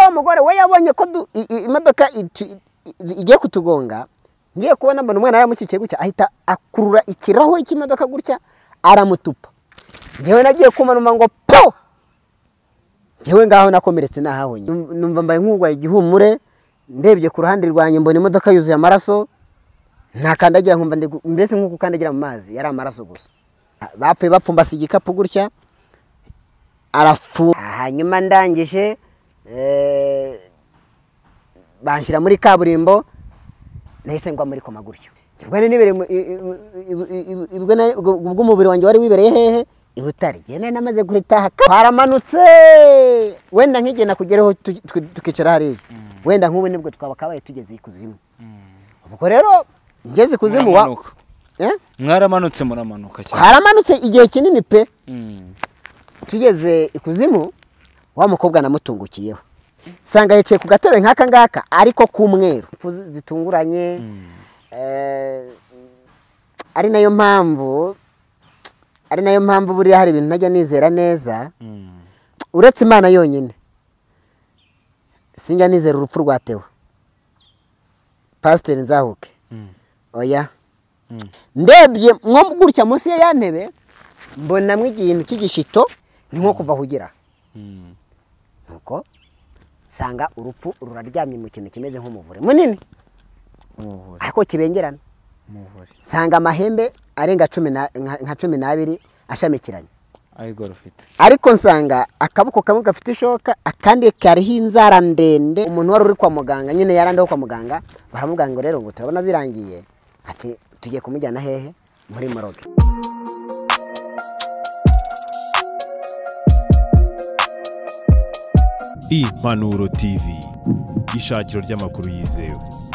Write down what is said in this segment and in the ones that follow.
wa mugore we yabonye ko imodoka igiye kutugonga ngiye kubona mbona umwana aramukikiye gutya ahita akurura ikirahuri cy'imodoka gutya aramutupa ngewe nagiye kumanuma ngo po ngewe ngaho nakomeretse nahahonye numva mbaye nk'ugwaye igihumure ndebye ku ruhande rwanjye mbona imodoka yuzuye amaraso ntakandagira nkumva mbese nk'uko ukandagira mu mazi yari amaraso gusa bapfuye bapfumbase igikapu gutya arafu hanyuma ndangije banshyira muri kaburimbo nahise ngwa muri koma gutyo ubwo umubiri wanjye wari wibereye hehe i Butare nari namaze guhita haramanutse wenda nkigena kugeraho tukicara hariya wenda nk'ubu nibwo twabakabaye tugeze ikuzimu ubwo rero ngeze ikuzimu wa mwaramanutse muramanuka cyane haramanutse igihe kinini pe tugeze ikuzimu wa mukobwa namutungukiyeho sanga yicaye ku gatebe nk'aka ngaka ariko k'umweru zitunguranye ari nayo mpamvu buriya hari ibintu najya nizera neza uretse Imana yonyine sinjya nizera urupfu rwatewe Pasiteri Nzahuke oya ndebye nko gutya munsi ya ntebe mbonamwe ikintu cy'igishito ni nko kuva hugira nuko sanga urupfu ruraryamye mu kintu kimeze nk'umuvure munini ariko kibengerana sanga amahembe arenga 12 ashamikiranye ariko nsanga akaboko kamwe gafite ishoka akandi kariho inzara ndende umuntu wari uri kwa muganga nyine yarandaho kwa muganga baramubwira ngo rero ngo turabona birangiye ati tugiye kumujyana hehe muri Moroge. Impanuro TV, ishakiro ry'amakuru yizewe.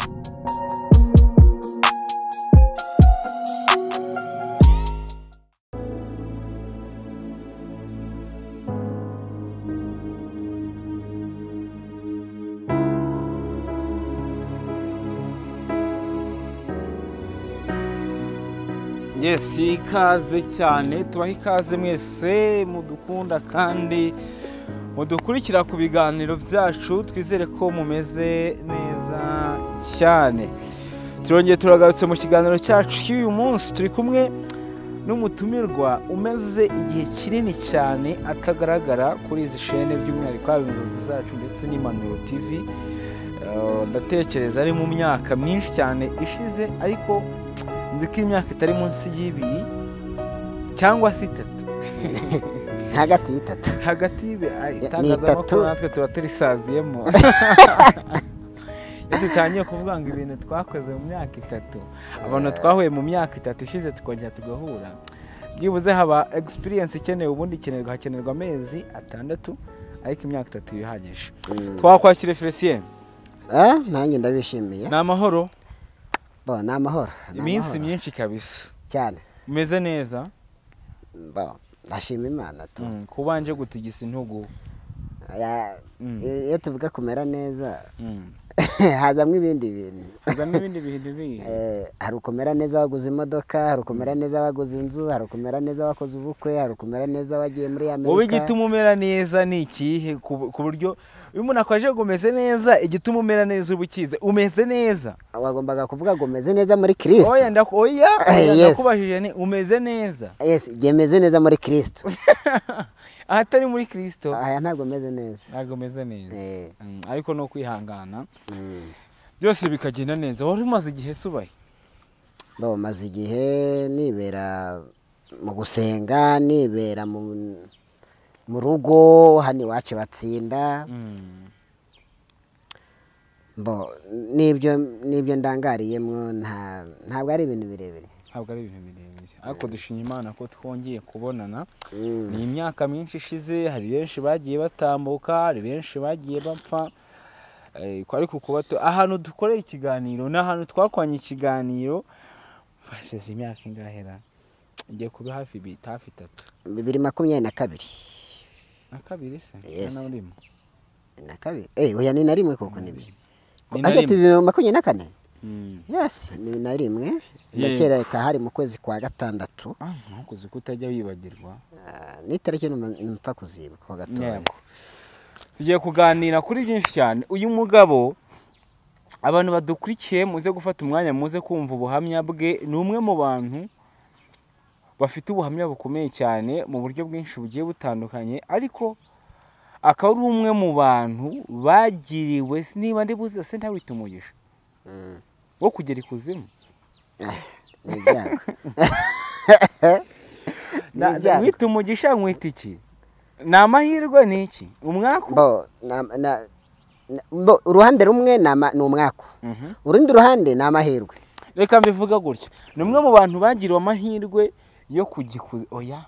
Yes, ikaze cyane tubaha ikaze mwese mudukunda kandi mudukurikira ku biganiro byacu twizere ko mumeze neza cyane. Turongeye turagarutse mu kiganiro cyacu cy'uyu munsi turi kumwe n'umutumirwa umeze igihe kinini cyane atagaragara kuri izi shene by'umwihariko inzozi zacu ndetse n'Impanuro TV. Ndatekereza ari mu myaka myinshi cyane ishize ariko nzi ko imyaka itari munsi y'ibiri cyangwa se 3 hagati y'itatu itangazamakuru natwe tuba turisaziyemo iyo dutangiye kuvuga ngo ibintu twakoze mu myaka 3 abantu twahuye mu myaka 3 ishize tukongera tugahura byibuze haba experience ikenewe ubundi hakenerwa amezi 6 ariko imyaka 3 bihagije. Twakwakira Felicien nanjye ndabishimiye. Ni amahoro ni amahoro iminsi myinshi kabisa cyane umeze neza ndashima Imana tu kubanje gutigisa intugu iyo tuvuga kumera neza hazamwe ibindi bintu hari ukumera neza waguze imodoka hari ukumera neza waguze inzu hari ukumera neza wakoze ubukwe hari ukumera neza wagiye muri Amerika. Wowe igituma umera neza ni ikihe ku buryo uyu muntu akwaje ngo umeze neza igituma umera neza ubukize umeze neza wagombaga kuvuga ngo umeze neza muri Kristo. Oya ndakubajije ni umeze neza. Yes, gemeze neza muri Kristo. Ahatari muri Kristo aya ntabwo meze neza. Ntabwo meze neza. Ariko no kwihangana byose bikagenda neza. Wari umaze igihe subaye? Maze igihe nibera mu gusenga nibera mu rugo hano iwacu Batsinda nibyo ndangariyemo ntabwo ari ibintu birebire. Ariko dushimye Imana ko twongeye kubonana. Ni imyaka myinshi ishize hari benshi bagiye batambuka hari benshi bagiye bapfa ariko kuba ahantu dukorera ikiganiro n'ahantu twakwanye ikiganiro bashize imyaka ingahera igiye kuba hafi 3 2022 akabiri se na urimo na kabiri oya ni na rimwe koko nibyo ajya 2024 yes ni na rimwe ndakereka hari mu kwezi kwa 6 nkuko kutajya wibagirwa ni tariki mpfa kuzibuka kwa 6 tugiye kuganira kuri byinshi cyane. Uyu mugabo abantu badukurikiye muze gufata umwanya muze kumva ubuhamya bwe. Ni umwe mu bantu bafite ubuhamya bukomeye cyane mu buryo bwinshi bugiye butandukanye, ariko akaba ari umwe mu bantu bagiriwe, niba ndi buze se ntawita umugisha wo kugera ikuzimu. ni ibyago Mwita umugisha, mwita iki? Ni amahirwe, ni iki? Umwaku? Uruhande rumwe ni umwaku, urundi ruhande ni amahirwe. Reka mbivuga gutyo, ni umwe mu bantu bagiriwe amahirwe yo kugikuza. Oya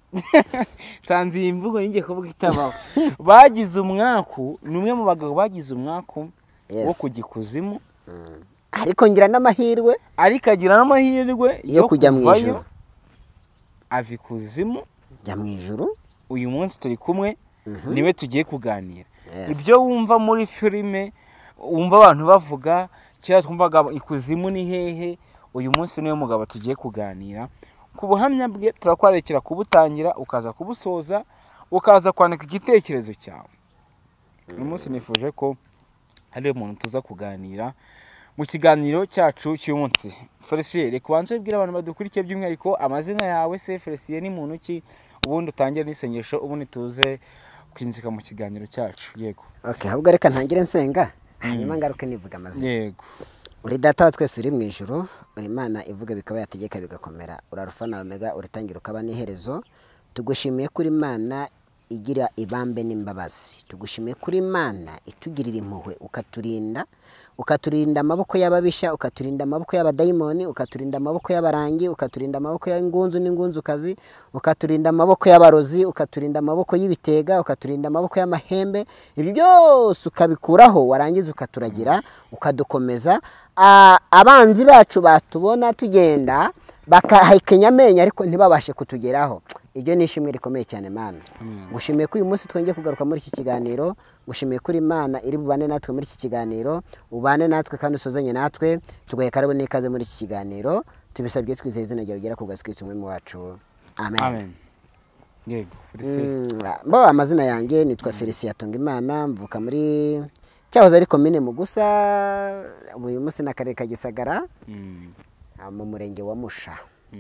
sanze iyi mvugo ngiye kuvuga itabaho. Bagize umwaku, ni umwe mu bagabo bagize umwaku wo kugikuzimu, ariko ngira n'amahirwe, ariko agira n'amahirwe yo kujya mu ijuru. Ava ikuzimu jya mu ijuru. Uyu munsi turi kumwe, niwe tugiye kuganira. Ibyo wumva muri filime, wumva abantu bavuga, kera twumvaga ikuzimu ni hehe, uyu munsi niwe mugabo tugiye kuganira. Ku buhamya bwe turakwarekera kubutangira, ukaza kubusoza, ukaza kwandika igitekerezo cyawe. Uyu munsi nifuje ko hari umuntu tuza kuganira mu kiganiro cyacu cy'uyu munsi. Felicien, reka ubanze ubwire abantu badukurikiye by'umwihariko amazina yawe, se Felicien ni muntu ki, ubundi utangire n'isengesho, ubundi tuze kwinjira mu kiganiro cyacu. Yego. Okay, ahubwo reka ntangire nsenga, hanyuma ngaruke nivuga amazina. Yego. Uri data wa twese uri mu ijuru, uri Imana ivuga bikaba yategeka bigakomera, uri Alpha na Omega, uritangira ukaba n'iherezo. Tugushimiye kuri Imana igira ibambe n'imbabazi. Tugushimiye kuri Imana itugirira impuhwe, ukaturinda amaboko y'ababisha, ukaturinda amaboko y'abadayimoni, ukaturinda amaboko y'abarangi, ukaturinda amaboko y'ingunzu n'ingunzukazi, ukaturinda amaboko y'abarozi, ukaturinda amaboko y'ibitega, ukaturinda amaboko y'amahembe. Ibi byose ukabikuraho, warangiza ukaturagira, ukadukomeza. Abanzi bacu batubona tugenda bakahekenya amenyo ariko ntibabashe kutugeraho. Ibyo ni ishimwe rikomeye cyane Mana. Ngushimiye ko uyu munsi twongeye kugaruka muri iki kiganiro, ngushimiye kuri Imana iri bubane natwe muri iki kiganiro, ubane natwe kandi usozanye natwe, tugoye karabe n'ikaze muri iki kiganiro, tubisabye twizeye izina ryawe ugera ku gasikitse umwe mu wacu. Amen. Amen. Yego. Amazina yanjye nitwa Felicien Hatungimana, mvuka muri cyahoze ari komine Mugusa, uyu munsi n'akarere ka Gisagara, mu murenge wa Musha.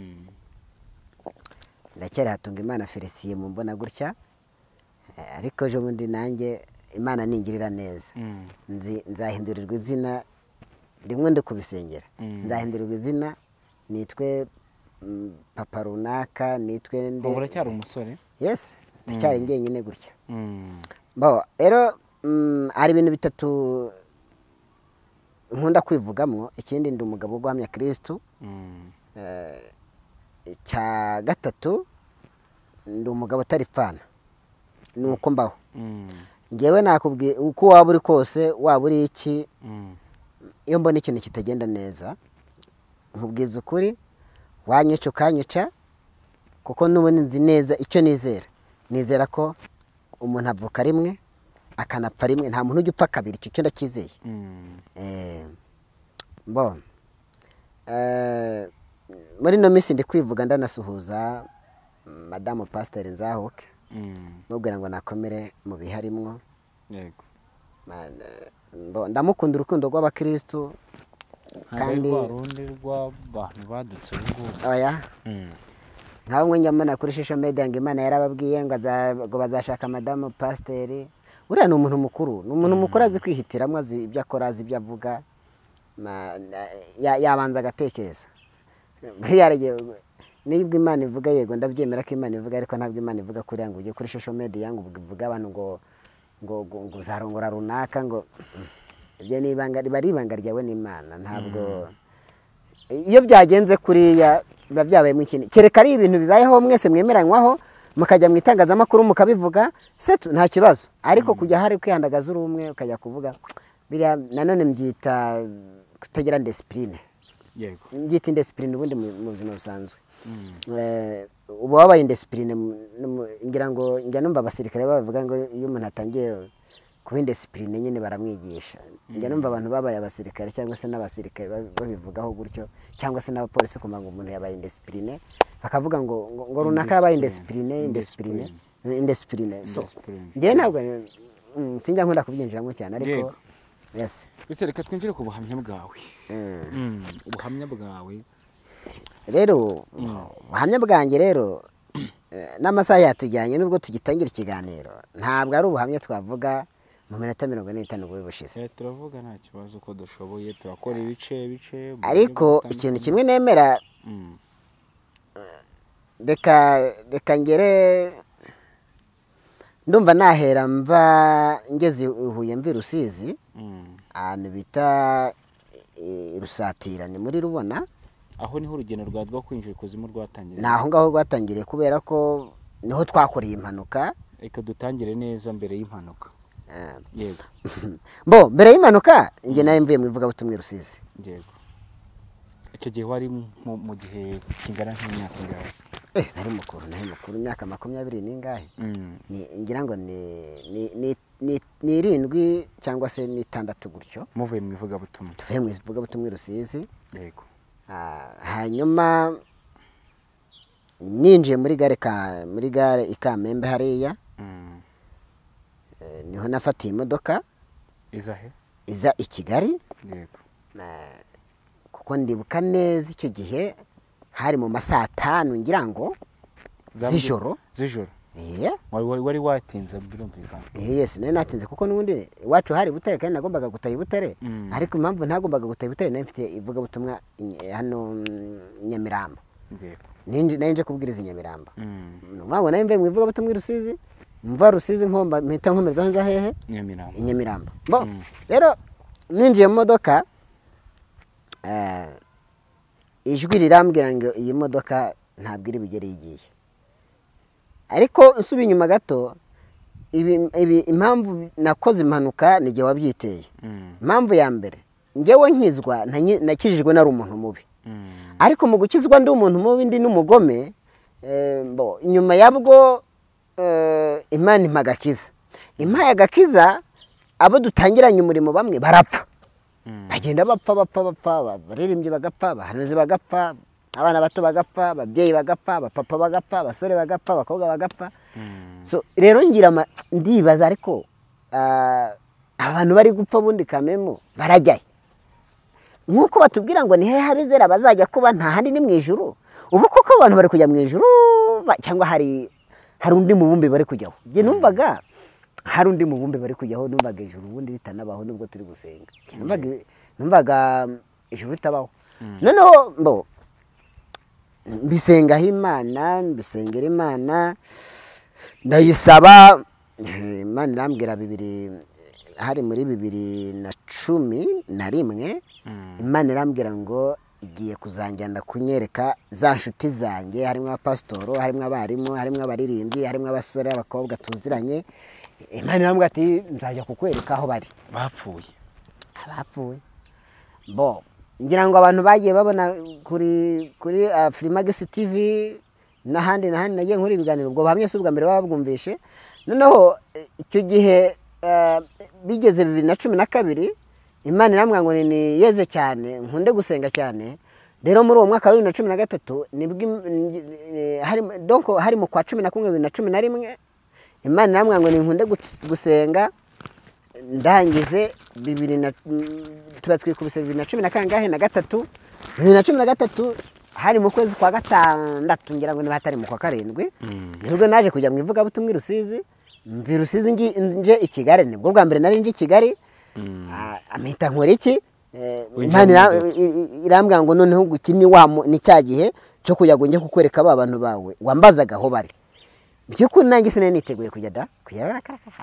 Ndacyari Hatungimana Felicien mu mbona gutya, ariko ejo bundi nanjye Imana ningirira neza, nzahindurirwa izina rimwe ndi kubisengera. Nzahindurirwa izina nitwe papa runaka, nitwe nde. Ubu uracyari umusore? Yes, ndacyari njyenyine gutya. Rero hari ibintu bitatu nkunda kwivugamo. Ikindi ndi umugabo wo guhamya Kristo. Cya gatatu ndi umugabo utari fana, ni uko mbaho. Ngewe nakubwiye uko waba uri kose, waba uri iki, iyo mbona ikintu kitagenda neza nkubwiza ukuri, wanyica ukanyica, kuko n'ubundi nzi neza icyo nizera ko umuntu avuka rimwe akanapfa rimwe, nta muntu ujya upfa kabiri. Icyo ndakizeye. Muri no minsi ndi kwivuga ndanasuhuza Madamu Pasteur Nzahuke, mubwira ngo nakomere mu biharimwo. Yego. Ndamukunda urukundo rw'abakristo kandi rundi rw'abantu badutse ubwo. Oya. Nkawe njyamana kuri social media ngo Imana yarababwiye ngo bazashaka Madamu Pasteur. Uriya ni umuntu mukuru, azi kwihitiramo, azi ibyo akora, azi ibyo avuga, yabanza agatekereza. Nibwo Imana ivuga yego ndabyemera ko Imana ivuga, ariko ntabwo Imana ivuga kuriya ngo ujye kuri social media ngo uvuga abantu ngo uzarongora runaka, ngo ibyo ni ibanga, bari ibanga ryawe n'Imana. Ntabwo iyo byagenze kuriya biba byabayemo ikintu, kereka ari ibintu bibayeho mwese mwemeranywaho mukajya mu itangazamakuru mukabivuga, nta kibazo. Ariko kujya hari kwihandagaza uri umwe ukajya kuvuga biriya, nanone mbyita kutagira discipline. Yego. Mbyita indiscipline ubundi mu buzima busanzwe. Ubu wabaye indiscipline, ngira ngo njya numva abasirikare bavuga ngo iyo umuntu atangiye kuba indiscipline nyine baramwigisha. Njya numva abantu babaye abasirikare cyangwa se n'abasirikare babivugaho gutyo, cyangwa se n'abapolisi kumva ngo umuntu yabaye indiscipline, bakavuga ngo runaka yabaye indiscipline. So njye ntabwo sinjya nkunda kubyinjiramo cyane ariko Yego. yes Ese reka twinjire ku buhamya bwawe. Ubuhamya bwawe. rero ubuhamya bwanjye rero n'amasaha yatujyanye nubwo tugitangira ikiganiro ntabwo ari ubuhamya twavuga mu minota 45 ubwo bushize. Turavuga nta kibazo ko dushoboye turakora ibice ariko ikintu kimwe nemera reka ngere ndumva nahera mva ngeze Huye mvi Rusizi ahantu bita Rusatira ni muri Rubona. Aho niho urugendo rwa kwinjira ikuzimu rwatangiriye. Naho ngaho rwatangiriye kubera ko niho twakoreye impanuka. Reka dutangire neza mbere y'impanuka. Yego. Bo mbere y'impanuka nge nawe mvuye mu ivugabutumwa Rusizi. Yego. Icyo gihe wari mu gihe kingana nk'imyaka ingahe? Nari mukuru imyaka 20 n'ingahe. Ngira ngo ni 7 cyangwa se ni 6 gutyo. Muvuye mu ivugabutumwa. Tuvuye mu ivugabutumwa Rusizi. Yego. Hanyuma ninjiye muri gare Ikamembe hariya. Niho nafatiye imodoka iza i Kigali. Yego. Kuko ndibuka neza icyo gihe hari mu masaa 5 ngira ngo z'ijoro. Wari watinze birumvikana. Yes, nari natinze kuko nubundi iwacu hari Butare kandi nagombaga gutaha Butare. Ariko impamvu ntagombaga gutaha Butare nari mfite ivugabutumwa hano Nyamirambo. Nje kubwiriza Nyamirambo. Nubango nari mve mu ivugabutumwa Rusizi. Mva Rusizi nkomba mpita nkomereza hanze hehe? Nyamirambo. Bo rero ninjiye mu modoka ijwi rirambwira ngo iyi modoka ntabwo iri bigere igiye. Ariko usubi inyuma gato impamvu nakoze impanuka ni gihe wabyiteye. Impamvu ya mbere ngewe nkizwa nakijijwe nari umuntu mubi. Ariko mu gukizwa ndi umuntu mubi ndi n'umugome nyuma yabwo Imana impagakiza. Impaye agakiza abo dutangiranye umurimo bamwe barapfa. Bagenda bapfa baririmbye bagapfa abahanuzi bagapfa abana bato bagapfa ababyeyi bagapfa abapapa bagapfa abasore bagapfa abakobwa bagapfa. So rero ngira ndibaza ariko abantu bari gupfa bundi kamemo barajyaye nkuko batubwira ngo ni hehe habizera bazajya kuba nta handi ni mu ijuru. Ubu koko abantu bari kujya mu ijuru cyangwa hari undi mubumbe bari kujyaho? Nge numvaga hari undi mubumbe bari kujyaho. Numvaga ijuru ubundi ritanabaho nubwo turi gusenga. Numvaga ijuru ritabaho. Noneho mbisengaho Imana mbisengera Imana ndayisaba. Imana irambwira hari muri 2011 Imana irambwira ngo igiye kuzanjyana kunyereka za nshuti zanjye harimo abapasitoro harimo abarimu harimo abaririmbyi harimo abasore abakobwa tuziranye. Imana irambwira ati nzajya kukwereka aho bari bapfuye. Bo ngira ngo abantu bagiye babona kuri Freemax TV n'ahandi nagiye nkuri ibiganiro ubwo bahamye se ubwa mbere babwumvishe. Noneho icyo gihe bigeze 2012 Imana irambwira ngo ni yeze cyane nkunde gusenga cyane. Rero muri uwo mwaka wa 2013 nibwo hari mu kwa 11 2011 Imana irambwira ngo ni nkunde gusenga ndangize 2000 tubatwikubise 2013 hari mu kwezi kwa 6 ngira ngo ni batari mu kwa 7 nibwo naje kujya mu ivugabutumwa Rusizi. Mvi Rusizi nje i Kigali nibwo bwa mbere nari nje i Kigali. Amita nkora iki? Imana irambwira ngo noneho gukini ni cya gihe cyo kujya ngo nge kukwereka aba bantu bawe wambazaga aho bari. By'ukuri nanjye sinari niteguye kujya kuyabara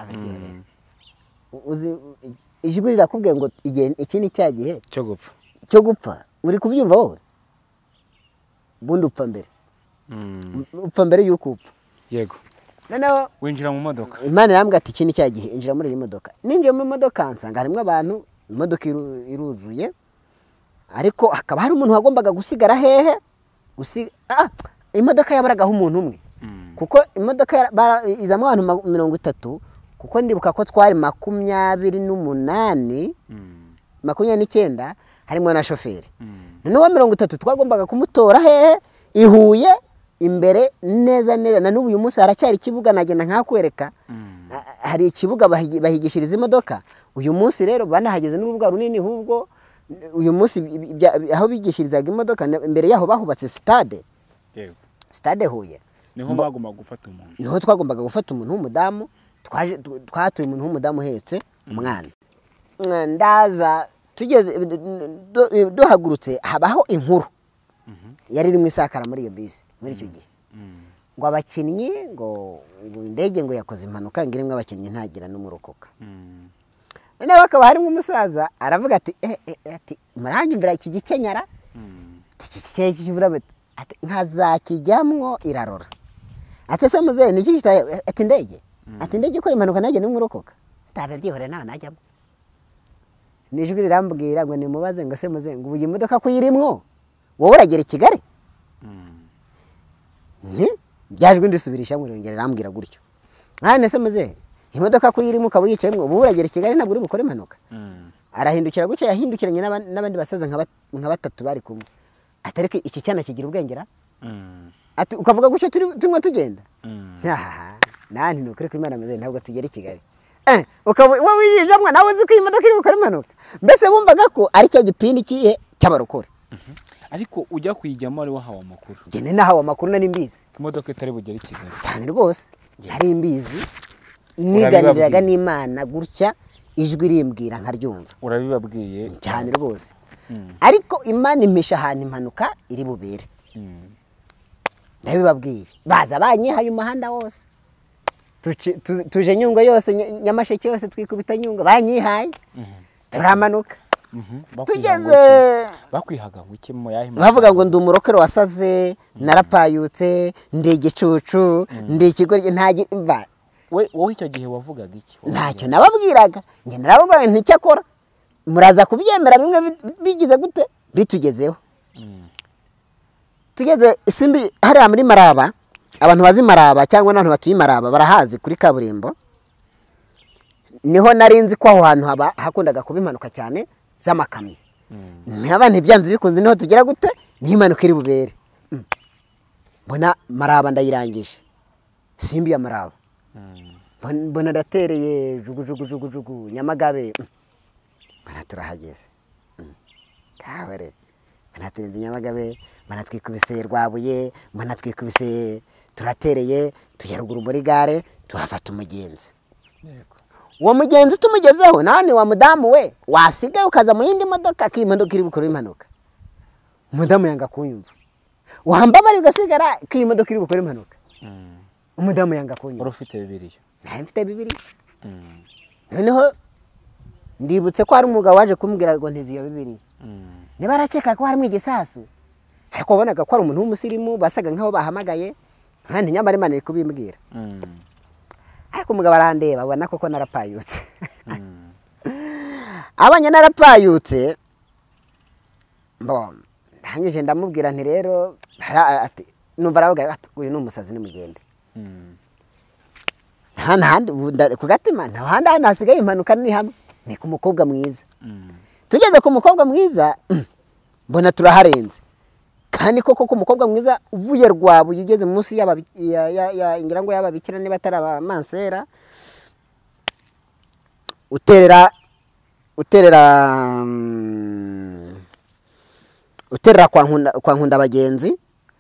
uzi ijwi rirakubwiye ngo iki ni cya gihe cyo gupfa. Uri kubyumva wowe? Bundi upfa mbere y'uko upfa. Yego. Noneho winjira mu modoka. Imana irambwira ati iki ni cya gihe injira muri iyi modoka. Ninjiye mu modoka nsanga harimo abantu imodoka iruzuye. Ariko hakaba hari umuntu wagombaga gusigara hehe? Imodoka yabaragaho umuntu umwe. Kuko imodoka izamo abantu 30 kuko ndibuka ko twari 29 harimo na shoferi. Noneho 30 twagombaga kumutora hehe? Ihuye imbere neza na n'ubu uyu munsi haracyari kibuga nagenda nkakwereka. hari ikibuga bahigishiriza imodoka. Uyu munsi rero banahageze n'urubuga runini, ahubwo uyu munsi aho bigishirizaga imodoka imbere yaho bahubatse stade. Yego. Stade Huye. Niho bagombaga gufata umuntu. Niho twagombaga gufata umuntu w'umudamu, twatuye umuntu w'umudamu uhetse umwana. Ndaza tugeze duhagurutse habaho inkuru yari irimo isakara muri iyo bisi muri icyo gihe, ngo abakinnyi ngo indege ngo yakoze impanuka, ngo irimo abakinnyi ntagira n'umurokoka. Noneho hakaba harimo umusaza aravuga ati murangimbira iki gikenyara, iki kivuga ati nkazakijyamwo irarora. Ati se muzehe niki kitaye? Ati indege ikora impanuka ntagira n'umurokoka. Tabe byihore nawe najyamo. Nijwi rirambwira ngo nimubaze ngo se muzehe ngo ubuye imodoka kuyirimwo wowe uragera i Kigali. Byajwe ndisubirisha ngo irongera rambwira gutyo. Nane se muzehe imodoka kuyirimo ukaba yicayemo wowe uragera i Kigali ntabwo uri bukore impanuka. Arahindukira gutyo, yahindukiranye n'abandi basaza nka batatu bari kumwe. Atareke iki cyana kigira ubwengera. Ati ukavuga gutyo turimo tugenda. Nani nukuri ko Imana muzehe ntabwo tugera i Kigali. Ukaba wijamwe nawe uzi ko imodoka iri gukora impanuka. Mbese bumvaga ko ari cyo gipindi kihe cy'abarokore. Ariko ujya kuyijyamo ari wahawe amakuru. Gene nahawe amakuru nari mbizi. Imodoka itari bugere i Kigali. Cyane rwose. Yari imbizi. Niganiraga n'Imana gutya ijwi rimbwira nkaryumva. Urabibabwiye cyane rwose. Ariko Imana impisha ahantu impanuka iri bubere. Ndabibabwiye. Baza banyihaye umuhanda wose. Tuje Nyungwe yose, Nyamasheke yose twikubita Nyungwe banyihaye. Turamanuka. Tugeze bakwihaga nguki mu yahe bavuga ngo ndi umurokero wasaze, narapayutse, ndi igicucu, ndi ikigoryi ntagiva. Wowe icyo gihe wavugaga iki? Ntacyo nababwiraga. Nge naravuga nti cyakora muraza kubyemera bimwe bigize gute bitugezeho. Tugeze Simbi hariya muri Maraba, abantu bazi Maraba cyangwa n'abantu batuye Maraba barahazi kuri kaburimbo. Niho narinzi ko aho hantu haba hakundaga kuba impanuka cyane z'amakamyo. N'abandi byanze bikunze niho tugera gute n'impanuka iri bubere. Mbona Maraba ndayirangije. Simbi ya Maraba. Mbona datereye jugu Nyamagabe. Bana turahageze. Kawere. Bana tenze Nyamagabe, bana twikubise Rwabuye, bana twikubise turatereye tujya ruguru muri gare tuhafata umugenzi. Yego. Uwo mugenzi tumugezeho nani wa mudamu we wasigaye ukaza mu yindi modoka k'imodoka iri gukora impanuka. Umudamu yanga kunyumva. Wamba bari ugasigara k'imodoka iri gukora impanuka. Umudamu yanga kunyumva. Urufite Bibiliya. Nari mfite Bibiliya. Noneho ndibutse ko hari umugabo waje kumbwira ngo ntizi iyo Bibiliya. Niba arakeka ko harimo igisasu. Ariko wabonaga ko ari umuntu w'umusirimu basaga nkaho bahamagaye kandi nyamara Imana iri kubimbwira. Ariko umugabo arandeba abona koko narapayutse. Abanye narapayutse ndangije ndamubwira nti rero ati numva aravuga uyu ni umusazi nimugende. Handi ku gatima handi hasigaye impanuka ni hamwe ni ku mukobwa mwiza. Tugeze ku mukobwa mwiza mbona turaharenze. Kandi koko ku mukobwa mwiza uvuye Rwabuye ugeze munsi ingira ngo y'ababikira niba atari Mansera uterera kwa nkunda abagenzi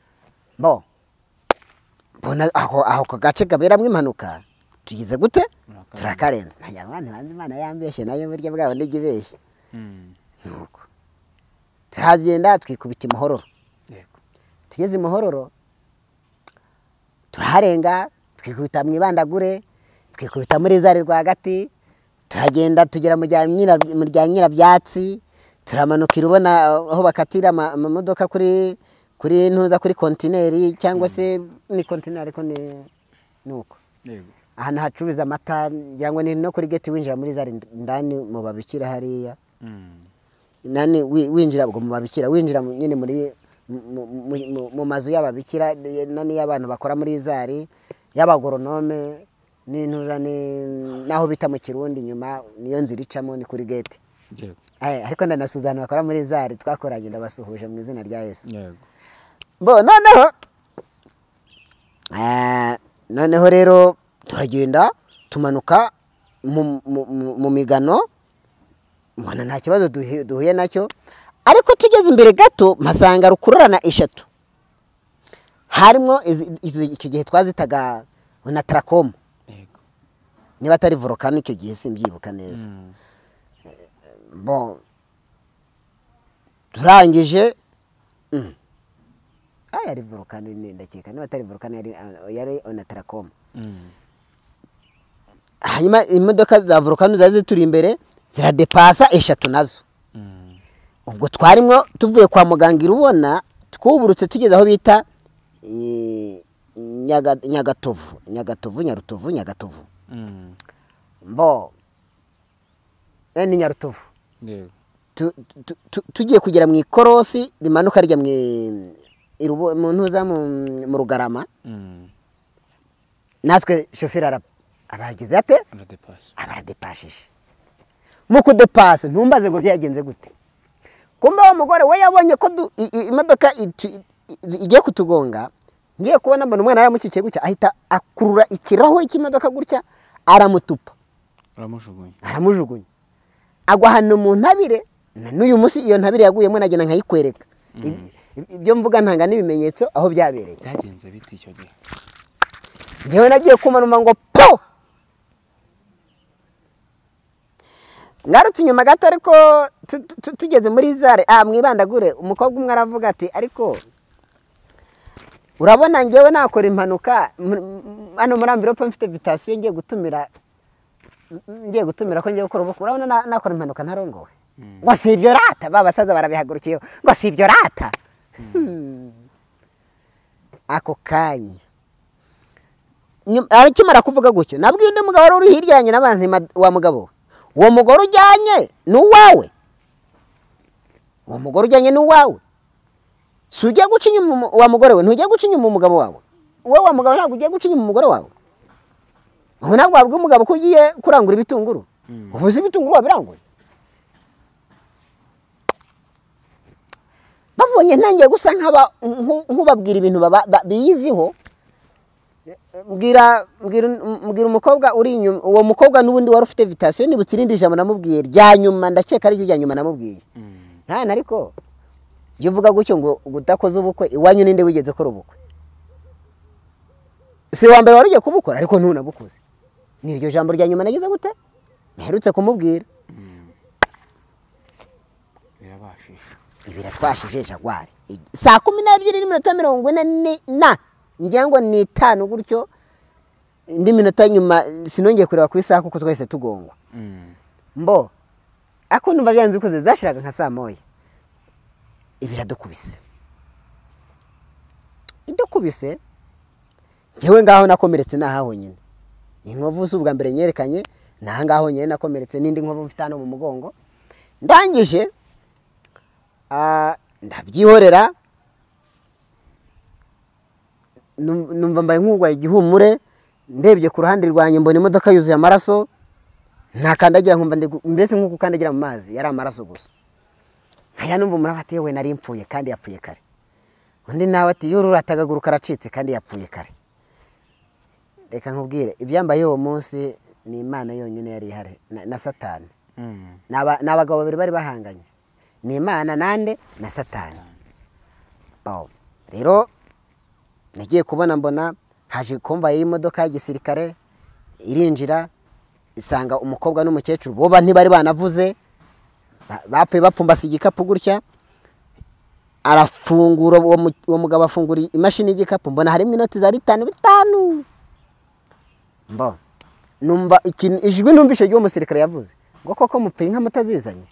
mbona aho ko gace kaberamo impanuka tugize gute turakarenze. Ntajya abantu banze Imana yambeshe nayo burya bwabo ndigibeshye. Nuko turagenda twikubita Muhororo. Tugeze Muhororo turaharenga twikubita mwibandagure twikubita muri zari rwagati turagenda tugera mu rya Nyirabyatsi turamanukira ubona aho bakatira amamodoka kuri ntuza kuri kontineri cyangwa se ni kontineri ariko ni nuko ahantu hacuruza amata ngira ngo ni no kuri gate winjira muri zari ndani mu babikira hariya. Nani winjira ubwo mu babikira winjira nyine muri mu mazu y'ababikira nani y'abantu bakora muri zari y'abagoronome n'intuza naho bita mu Kirundi nyuma niyo nzira icamo ni kuri gate. Ariko ndanasuzana bakora muri zari twakoranye ndabasuhuje mu izina rya Yesu. Noneho rero turagenda tumanuka mu migano, mbona nta kibazo duhuye nacyo, ariko tugeze imbere gato mpasanga rukururana 3 harimo icyo gihe twazitaga na Tracom, niba atari volcano icyo gihe simbyibuka neza. Bon turangije yari volcano ndakeka, niba atari volcano yari na Tracom. Hanyuma imodoka za volcano zaje turi imbere ziradepasa 3 nazo. Ubwo twarimwo tuvuye kwa muganga irubona, twuburutse tugeze aho bita Nyagatovu. Mbo ni Nyarutovu. Tugiye kugera mu ikorosi rimanuka rya mu ntuza mu Rugarama. Natwe shoferi abagize ate abaradepashije. Mu kudepasa ntumbaze ngo byagenze gute. Kumba wa mugore we yabonye ko imodoka igiye kutugonga, ngiye kubona mbona umwana aramukikiye gutya, ahita akurura ikirahuri cy'imodoka gutya aramutupa, aramujugunya agwa hano mu ntabire. N'uyu munsi iyo ntabire yaguyemo nagena nkayikwereka. Ibyo mvuga ntanga n'ibimenyetso aho byabereye. Byagenze biti icyo gihe? Ngewe nagiye kumanuma ngo po, ngarutse inyuma gato, ariko tugeze muri zare mwibandagure, umukobwa umwe aravuga ati ariko urabona ngewe nakora impanuka hano muri amvirope mfite vitation ngiye gutumira ko ngiye gukora ubukwe, urabona nakora impanuka ntarongowe. Ngo si ibyo rata, babasaza barabihagurukiye, ngo si ibyo rata. Ako kanya akimara kuvuga gutyo, nabwiye undi mugabo wari uri hirya yanjye n'abantu, wa mugabo uwo mugore ujyanye n'uwawe, uwo mugore ujyanye n'uwawe, si ujya guca inyuma wa mugore we, ntujya guca inyuma umugabo wawe, wowe wa mugabo ntabwo ugiye guca inyuma umugore wawe. Ubu ntabwo wabwiye umugabo ko ugiye kurangura ibitunguru, ubu uzi ibitunguru wabiranguye. Babonye ntangiye gusa nk'ubabwira ibintu biyiziho, mbwira umukobwa uri inyuma, uwo mukobwa n'ubundi wari ufite vitation, nibutse irindi jambo namubwiye rya nyuma, ndakeka ari rya nyuma namubwiye. Ariko iyo uvuga gutyo ngo udakoze ubukwe, iwanyu ninde wigeze gukora ubukwe? Si wa mbere wari ugiye kubukora, ariko ntunabukoze. Ni iryo jambo rya nyuma nagize gute naherutse kumubwira. Biratwashije Jaguar saa 12:40 ngira ngo ni 5 gutyo, indi minota nyuma sinongeye kureba ku isaha kuko twese tugongwa. Mbo ako numva byanze ukoze zashiraga nka saa moya, ibiradukubise idukubise. Ngewe ngaho nakomeretse nahaho nyine, inkovu z'ubwa mbere nyerekanye nahangaho nyine nakomeretse, n'indi nkovu mfite hano mu mugongo. Ndangije ndabyihorera, numva mbaye nk'ugwaye igihumure. Ndebye ku ruhande rwanye mbona imodoka yuzuye amaraso, ntakandagira nkumva mbese nk'uko kandagira mu mazi, yari amaraso gusa. Nkaya numva umurava ati yewe nari mpfuye kandi yapfuye kare. Undi nawe ati yoruratagaguru karacitse kandi yapfuye kare. Reka nkubwire ibyambaye uwo munsi ni Imana yonyine yari ihari na Satani. N'abagabo babiri bari bahanganye, ni Imana nande na Satani. Rero nagiye kubona mbona haje komva y'imodoka y'igisirikare irinjira, isanga umukobwa n'umukecuru boba ntibari banavuze, bapfuye bapfumbase igikapu gutya. Arafungura uwo mugabo afungura imashini y'igikapu, mbona harimo inoti za 5. Mbo numva ikintu ijwi numvishe ryo umusirikare yavuze ngo koko mupfuye nka mutazizanye.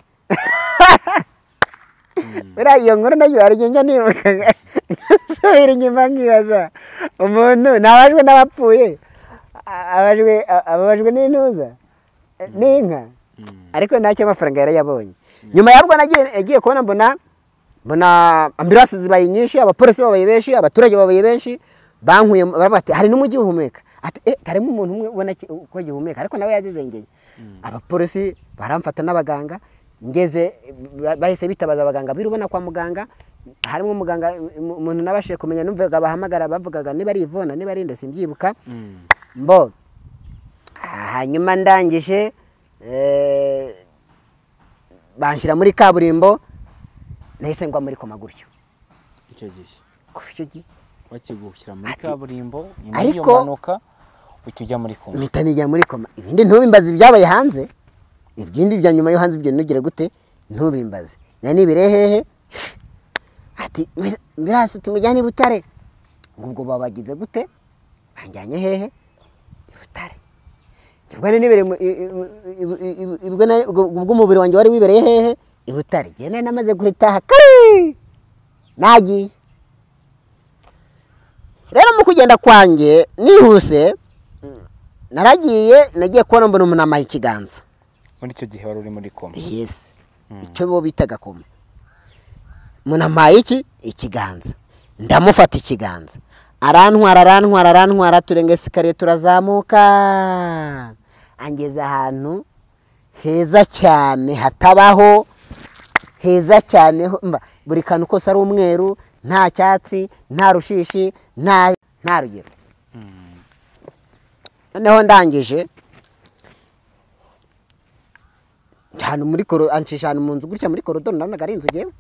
Bera iyo nkuru nayo arigenge nibuka sobera inyuma nkibaza umuntu nabajwe n'abapfuye, abajwe n'intuza n'inka, ariko ntacyo amafaranga yari yabonye. Nyuma yabwo nagiye kubona mbona ambulance zibaye nyinshi, abapolisi babaye benshi, abaturage babaye benshi, bankuye bati hari n'umujyi uhumeka. Ati karimo umuntu umwe ubona ko gihumeka, ariko nawe yazizengeye. Abapolisi baramfata n'abaganga, ngeze bahise bitabaza abaganga birubona kwa muganga. Harimo umuganga umuntu nabashije kumenya, numvaga bahamagara bavugaga niba ari Ivona niba ari nde simbyibuka. Mbo hanyuma ndangije banshyira muri kaburimbo nahise ngwa muri koma gutyo icyo gihe kuva icyo gihe bakigushyira muri kaburimbo nyuma ariko- y'iyo mpanuka uhita ujya muri koma mpita nijya muri koma ibindi ntubimbaze ibyabaye hanze ibindi bya nyuma yo hanze ibyo ntugire gute ntubimbaze nibire hehe ati mirasi tumujyane i Butare ubwo babagize gute banjyanye hehe i Butare ubwo nibere ubwo umubiri wanjye wari wibereye hehe i Butare njye namaze guhita kare nagiye rero mu kugenda kwanjye nihuse nagiye kubona mbona umuntu amaye ikiganza muri icyo gihe wari uri muri koma yes icyo bo bitaga koma umuntu amaye ikiganza ndamufata ikiganza arantwara turenga esikariye turazamuka angeza ahantu heza cyane hatabaho heza cyane buri kantu kose ari umweru nta cyatsi nta rushishi nta rugero noneho ndangije cyane muri ancisha ahantu mu nzu gutya muri korodoro nabonaga ari inzu ngewe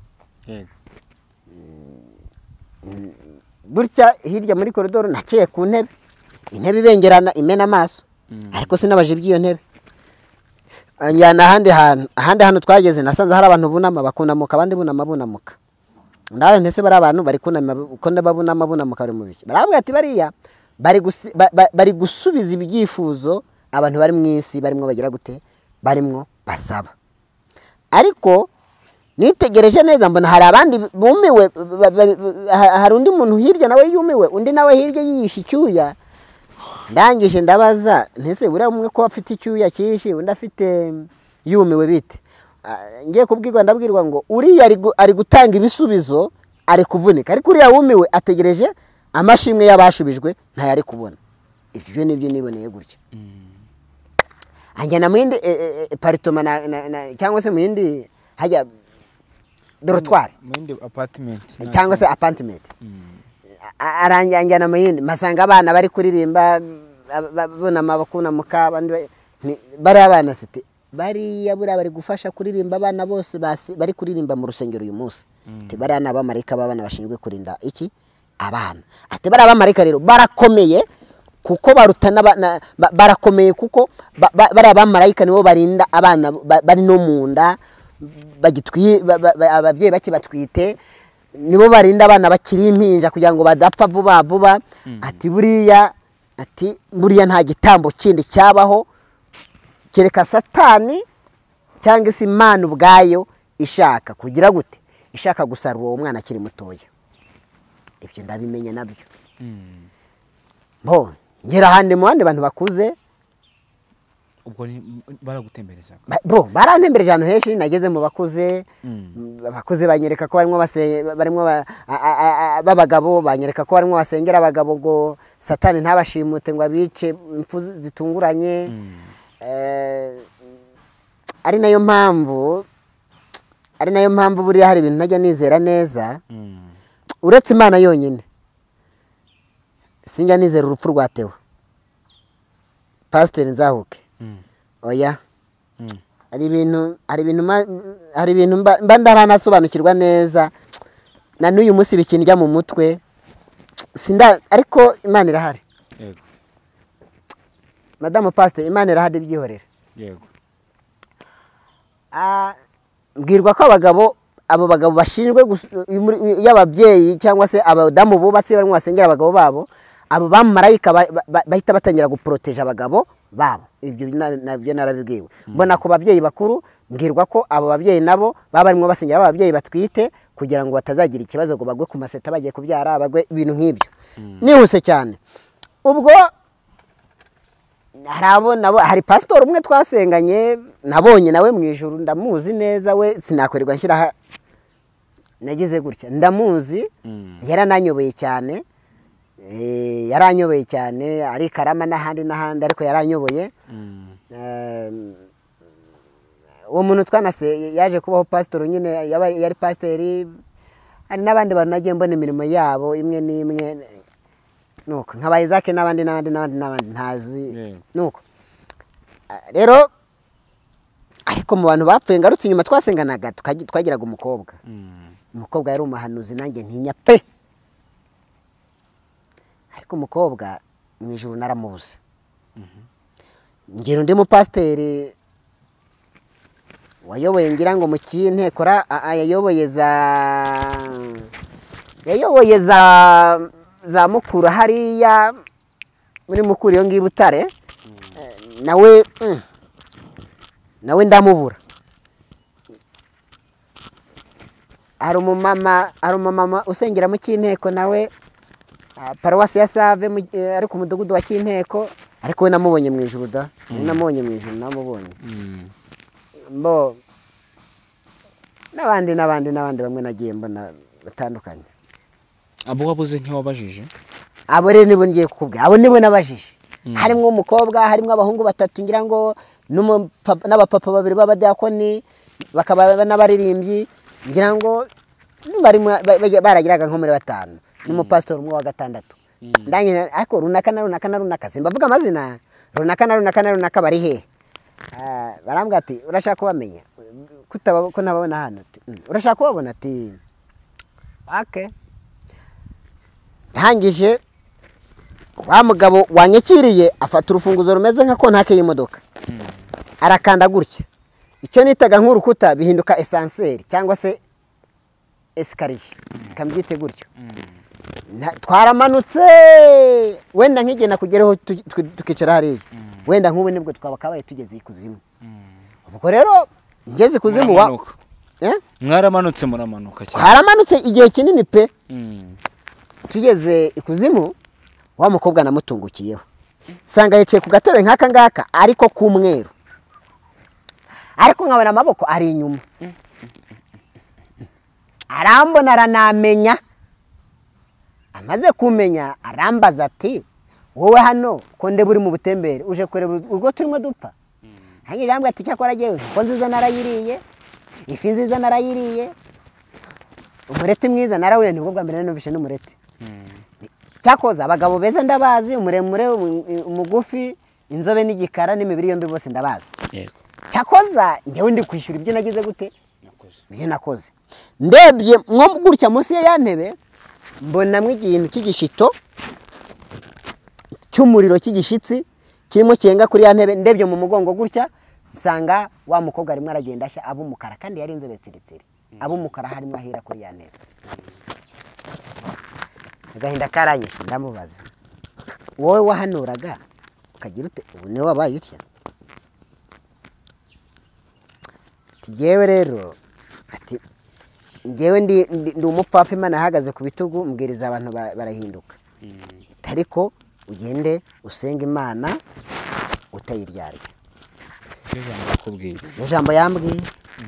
gutya hirya muri korodoro naciye ku ntebe intebe ibengerana imena amaso ariko sinabaje iby'iyo ntebe njyana ahandi hantu twageze nasanze hari abantu bunama bakunamuka abandi bunamuka ndawe ndetse bari abantu bari kunama uko ndababunama bunamuka bari mu biki barambwira ati bariya bari gusubiza ibyifuzo abantu bari mu isi barimo bagira gute barimo basaba ariko nitegereje neza mbona hari abandi bumiwe hari undi muntu hirya nawe yumiwe undi nawe hirya yiyisha icyuya ndangije ndabaza ntese buriya umwe ko afite icyuya cyinshi undi afite yumiwe bite ngiye kubwirwa ndabwirwa ngo uriya ari gutanga ibisubizo ari kuvunika ariko uriya wumiwe ategereje amashimwe y'abashubijwe ntayari kubona ibyo nibyo niboneye gutya anjyana mu yindi paritoma cyangwa se mu yindi hajya dorotwari mu yindi apartment cyangwa se apartment aranjyana mu yindi masanga abana bari kuririmba bunama bakunamuka abandi bari abana site bariya buriya bari gufasha kuririmba abana bose bari kuririmba mu rusengero uyu munsi bariya ni abamarayika b'abana bashinzwe kurinda iki abana ati bariya abamarayika rero barakomeye kuko barakomeye kuko bariya abamarayika nibo barinda abana bari no mu nda ababyeyi bakibatwite nibo barinda abana bakiri impinja kugira ngo badapfa vuba vuba ati buriya nta gitambo kindi cyabaho kereka satani cyangwa se imana ubwayo ishaka kugira gute ishaka gusarura uwo mwana akiri mutoya ibyo ndabimenya nabyo bo ngera ahandi mu bandi bantu bakuze ubwo baragutembereza bro barantembereje ahantu henshi nageze mu bakuze abakuze banyereka ko barimo b'abagabo banyereka ko barimo basengera abagabo ngo satani ntabashimute ngo abice impfu zitunguranye ari nayo mpamvu buriya hari ibintu najya nizera neza uretse imana yonyine sinjya nizera urupfu rwa Theo Pasiteri Nzahuke oya hari ibintu mba ndaranasobanukirwa neza na n'uyu munsi bikindya mu mutwe ariko imana irahari yego madamu Pasiteri imana irahari ibyihorera yego mbwirwa ko abo bagabo bashinzwe y'ababyeyi cyangwa se abadamu bubatse barimo basengera abagabo babo abo bamarayika bahita batangira guporoteje abagabo babo ibyo nabyo narabibwiwe mbona ku babyeyi bakuru mbwirwa ko abo babyeyi nabo baba barimo basengera ababyeyi batwite kugira ngo batazagira ikibazo ngo bagwe ku maseta bagiye kubyara bagwe ibintu nk'ibyo nihuse cyane ubwo hari pasitori umwe twasenganye nabonye nawe mu ijuru ndamuzi neza we sinakwererwa nshyiraho nagize gutya ndamuzi yarananyobeye cyane ari Karama n'ahandi ariko yaranyoboye uwo muntu twanase yaje kubaho pasitori nyine yari pasiteri hari n'abandi bantu nagiye mbona imirimo yabo imwe n'imwe nuko nka Isaac n'abandi ntazi nuko rero ariko mu bantu bapfuye ngarutse inyuma twasenganaga twagiraga umukobwa umukobwa yari umuhanuzi nanjye ntinya pe ariko umukobwa mu ijuru naramubuze ngira undi mupasiteri wayoboye ngira ngo mu cy'inteko yayoboye za mukuru hariya muri mukuru iyo ngiyo Butare nawe ndamubura hari umumama usengera mu cy'inteko nawe paruwasi ya Save ari ku mudugudu wa cy'inteko ariko we namubonye mu ijuru da namubonye mu ijuru namubonye mbo n'abandi bamwe nagiye mbona batandukanye. Abo wabuze ntiwabajije? Abo rero nibo ngiye kukubwira, abo nibo nabajije. Harimo umukobwa, harimo abahungu batatu ngira ngo n'abapapa babiri b'abadiakoni, bakaba n'abaririmbyi ngira ngo baragiraga nko muri batanu n'umupastor umwe wa gatandatu. Ndangije ariko runaka simbavuga amazina, runaka bari he? Barambwira ati urashaka kubamenya ko nababona hano, urashaka kubabona ati okay. Ntangije wa mugabo wanyakiriye afata urufunguzo rumeze nka kontake y'imodoka arakanda gutya, icyo nitaga nk'urukuta bihinduka esanseri cyangwa se esikariye kambyite gutyo. Twaramanutse wenda nkigena kugereho tukicara hariya, wenda nk'ubu nibwo twabakabaye tugeze ikuzimu. Ubwo rero ngeze ikuzimu mwaramanutse muramanuka cyane, haramanutse igihe kinini pe. Tugeze ikuzimu wa mukobwa namutungukiyeho, sanga yicaye ku gatebe nk'aka ngaka ariko k'umweru, ariko nkabona amaboko ari inyuma. Arambona aranamenya, amaze kumenya arambaza ati wowe hano ko ndeba uri mu butembere uje kureba ubwo turimo dupfa? Hanyuma arambwira ati cyakora jewe ko nziza narayiriye, ifi nziza narayiriye, umureti mwiza narawuriye, nibwo bwa mbere numvishe n'umureti. Cyakoza abagabo beza ndabazi, umuremure, umugufi, inzobe n'igikara n'imibiri yombi bose ndabazi. Cyakoza njyewe ndi kwishyura ibyo nagize gute, ibyo nakoze. Ndebye nko gutya munsi ya ntebe mbonamwe ikintu cy'igishito cy'umuriro cy'igishitsi kirimo cyenga kuri ya ntebe. Ndebye mu mugongo gutya nsanga wa mukobwa arimo aragenda ashya abumukara, kandi yari inzobe tsiritsiri, abumukara harimo ahira kuri ya ntebe. Agahinda karanyishe ndamubaza, wowe wahanuraga ukagira ute, ubu niwe wabaye utya? Tigewe rero ati ngewe ndi umupfafa, Imana ahagaze ku bitugu mbwiriza abantu barahinduka, ariko ugende usenga Imana utayiryarya. Ijambo yambwiye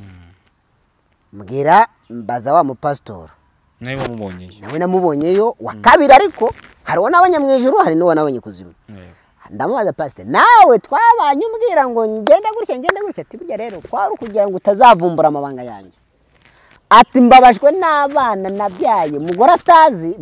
mbwira mbaza wa mupastor nawe namubonyeyo wa kabiri, ariko hariho n'abanya mu ijuru hari n'uwo nabonye kuzimu. Ndamubaza pastor, nawe twabanye umbwira ngo ngende gutya ati burya rero kwari kugira ngo utazavumbura amabanga yanjye. Ati mbabajwe n'abana nabyaye mugore atazi,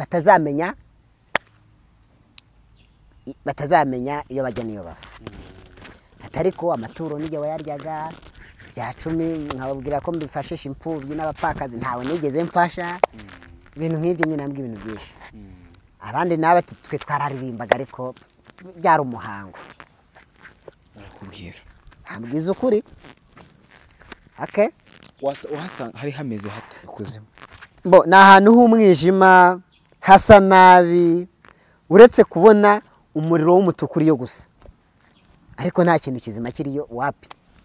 batazamenya iyo bajya niyo bava. Atariko amaturo nijye wayaryaga bya 10 nkababwira ko mbifashisha impfubyi n'abapfakazi, ntawe nigeze mfasha ibintu nk'ibyo nyine nambwe ibintu byinshi. Abandi nabati twe twararirimbaga ariko byari umuhango. Barakubwira ambwiza ukuri. Okay, wahasanga hari hameze hate kuzimu? Mbo na ahantu h'umwijima hasa nabi, uretse kubona umuriro w'umutuku uriyo gusa, ariko nta kintu kizima kiriyo wapi.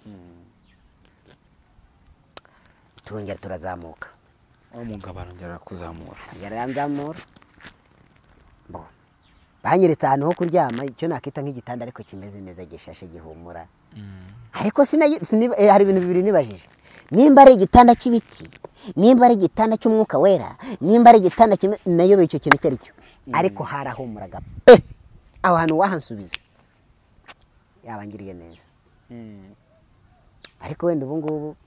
Turongera turazamuka, umugabo arongera kuzamura, yaranzamura. Mbo banyeretse ahantu ho kuryama, icyo nakita nk'igitanda ariko kimeze neza gishashe gihumura. Ariko hari ibintu bibiri nibajije, nimba ari igitanda cy'ibiti, nimba ari igitanda cy'umwuka wera, nimba ari igitanda nayo icyo kintu cyari cyo, ariko harahumuraga pe. Aho hantu wahansubiza yabangiriye neza. Ariko wenda ubu ngubu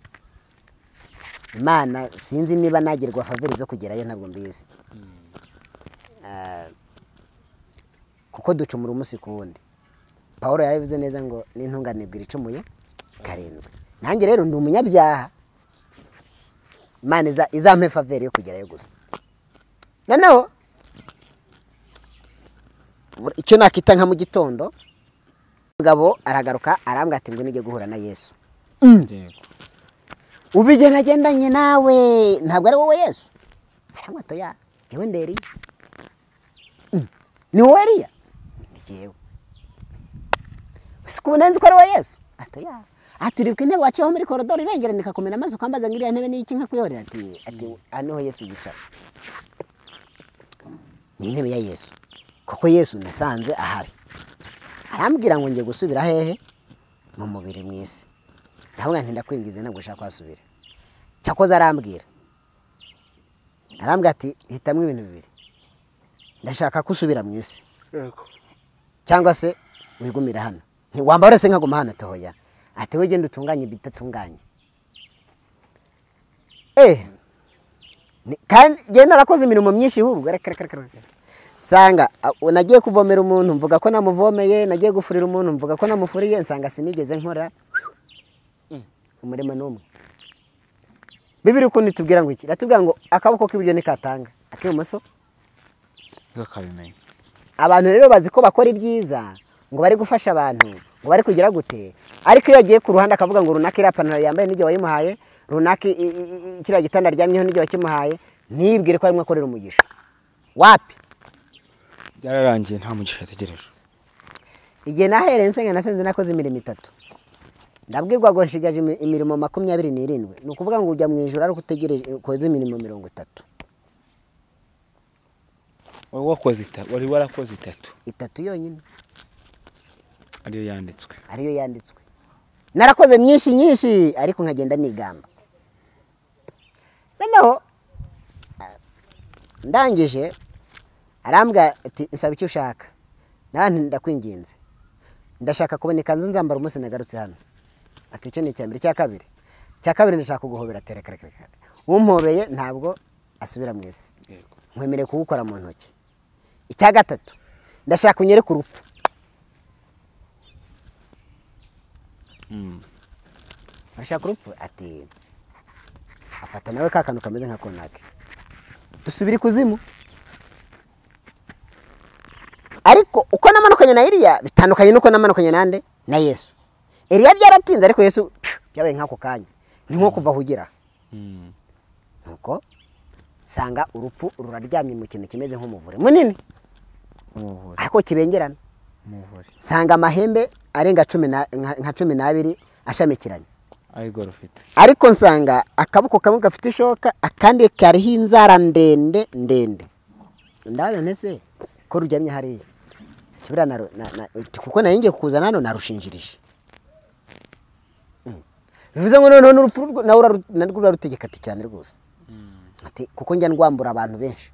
Imana sinzi niba nagirwa favori zo kugerayo, ntabwo mbizi. Kuko ducumura umunsi ku wundi. Pawulo yarabivuze neza ngo n'intunganirwa icumuye karindwi. Nanjye rero ndi umunyabyaha, Imana izampe faveri yo kugerayo gusa. Noneho icyo nakita nka mu gitondo, umugabo aragaruka arambwira ati ngo nige guhura na Yesu. Ubigendanye nawe ntabwo ari wowe Yesu. Arambwira ati ya jewe nderi. Ni wowe Eliya? Jewe. Sikunenzi ko ari wowe Yesu. Ati ya. Aturibuka intebe waciyeho muri korodoro ibengerana ikakomera amazi ukambaza ngo iriya ntebe ni iki nka kuyorera. Ati hano Yesu yicara. Ni intebe ya Yesu. Kuko Yesu nasanze ahari. Arambwira ngo ngiye gusubira hehe mu mubiri mwisi. Ndavuga nti ndakwingize ntabwo ushaka kwasubira. Cyakoze arambwira ati hitamwe ibintu bibiri. Ndashaka kusubira mwisi. Cyangwa se wigumira hano. Ntiwambara se nkaguma hano tohoya. Ati we genda utunganye bitatunganye. Kandi genda narakoze imirimo myinshi huru. Sanga nagiye kuvomera umuntu mvuga ko namuvomeye, nagiye gufurira umuntu mvuga ko namufuriye, nsanga sinigeze nkora umurimo n'umwe. Bibiri ukundi tubwira ngo iki? Ratubwira ngo akaboko k'iburyo nikatanga, ak'ibumoso kakabimenya. Abantu rero bazi ko bakora ibyiza, ngo bari gufasha abantu, ngo bari kugira gute, ariko iyo agiye ku ruhande akavuga ngo runaka iriya pantaro yambaye n'igihe wayimuhaye, runaka kiriya gitanda aryamyeho n'igihe wakimuhaye, ntibwire ko arimo akorera umugisha. Wapi? Byararangiye nta mugisha yategereje. Igihe nahereye nsenga nasenze nakoze imirimo 3. Ndabwirwa ngo nshigaje imirimo 27. Ni ukuvuga ngo ujya mu ijuru ari kutegereje koze imirimo 30. Wakoze wari warakoze 3 yonyine. Ariyo yanditswe. Narakoze myinshi ariko nkagenda nigamba. Noneho ndangije arambwa ati nsaba icyo ushaka. Nanti ndakwinginze. Ndashaka kuboneka nzu nzambara umunsi nagarutse hano. Ati cyo ni cyambere cya kabiri. Cya kabiri ndashaka kuguhobera terekere. Umpobeye ntabwo asubira mu isi. Nkwemere kuwukora mu ntoki. Icya gatatu ndashaka unyereka urupfu. Arashaka urupfu ati afata nawe kakantu kameze nka konake. Dusubira kuzimu. Ariko uko namanukanye na Eliya bitandukanye nuko namanukanye nande na Yesu. Eliya byaratinze ariko Yesu byabaye nkako kanya. Ni nko kuva hugira. Nuko sanga urupfu ruraryamye mu kintu kimeze nk'umuvure munini. Ariko kibengerana. Sanga amahembe arenga 12 ashamikiranye. Ariko nsanga akaboko kamwe gafite ishoka akandi kariho inzara ndende. Ndaza ntese ko ruryamye hariya. Kibira kuko naringiye kukuzana hano narushinjirije. Bivuze ngo none urupfu nawe narutegeka ati cyane rwose. Ati kuko njya ndwambura abantu benshi.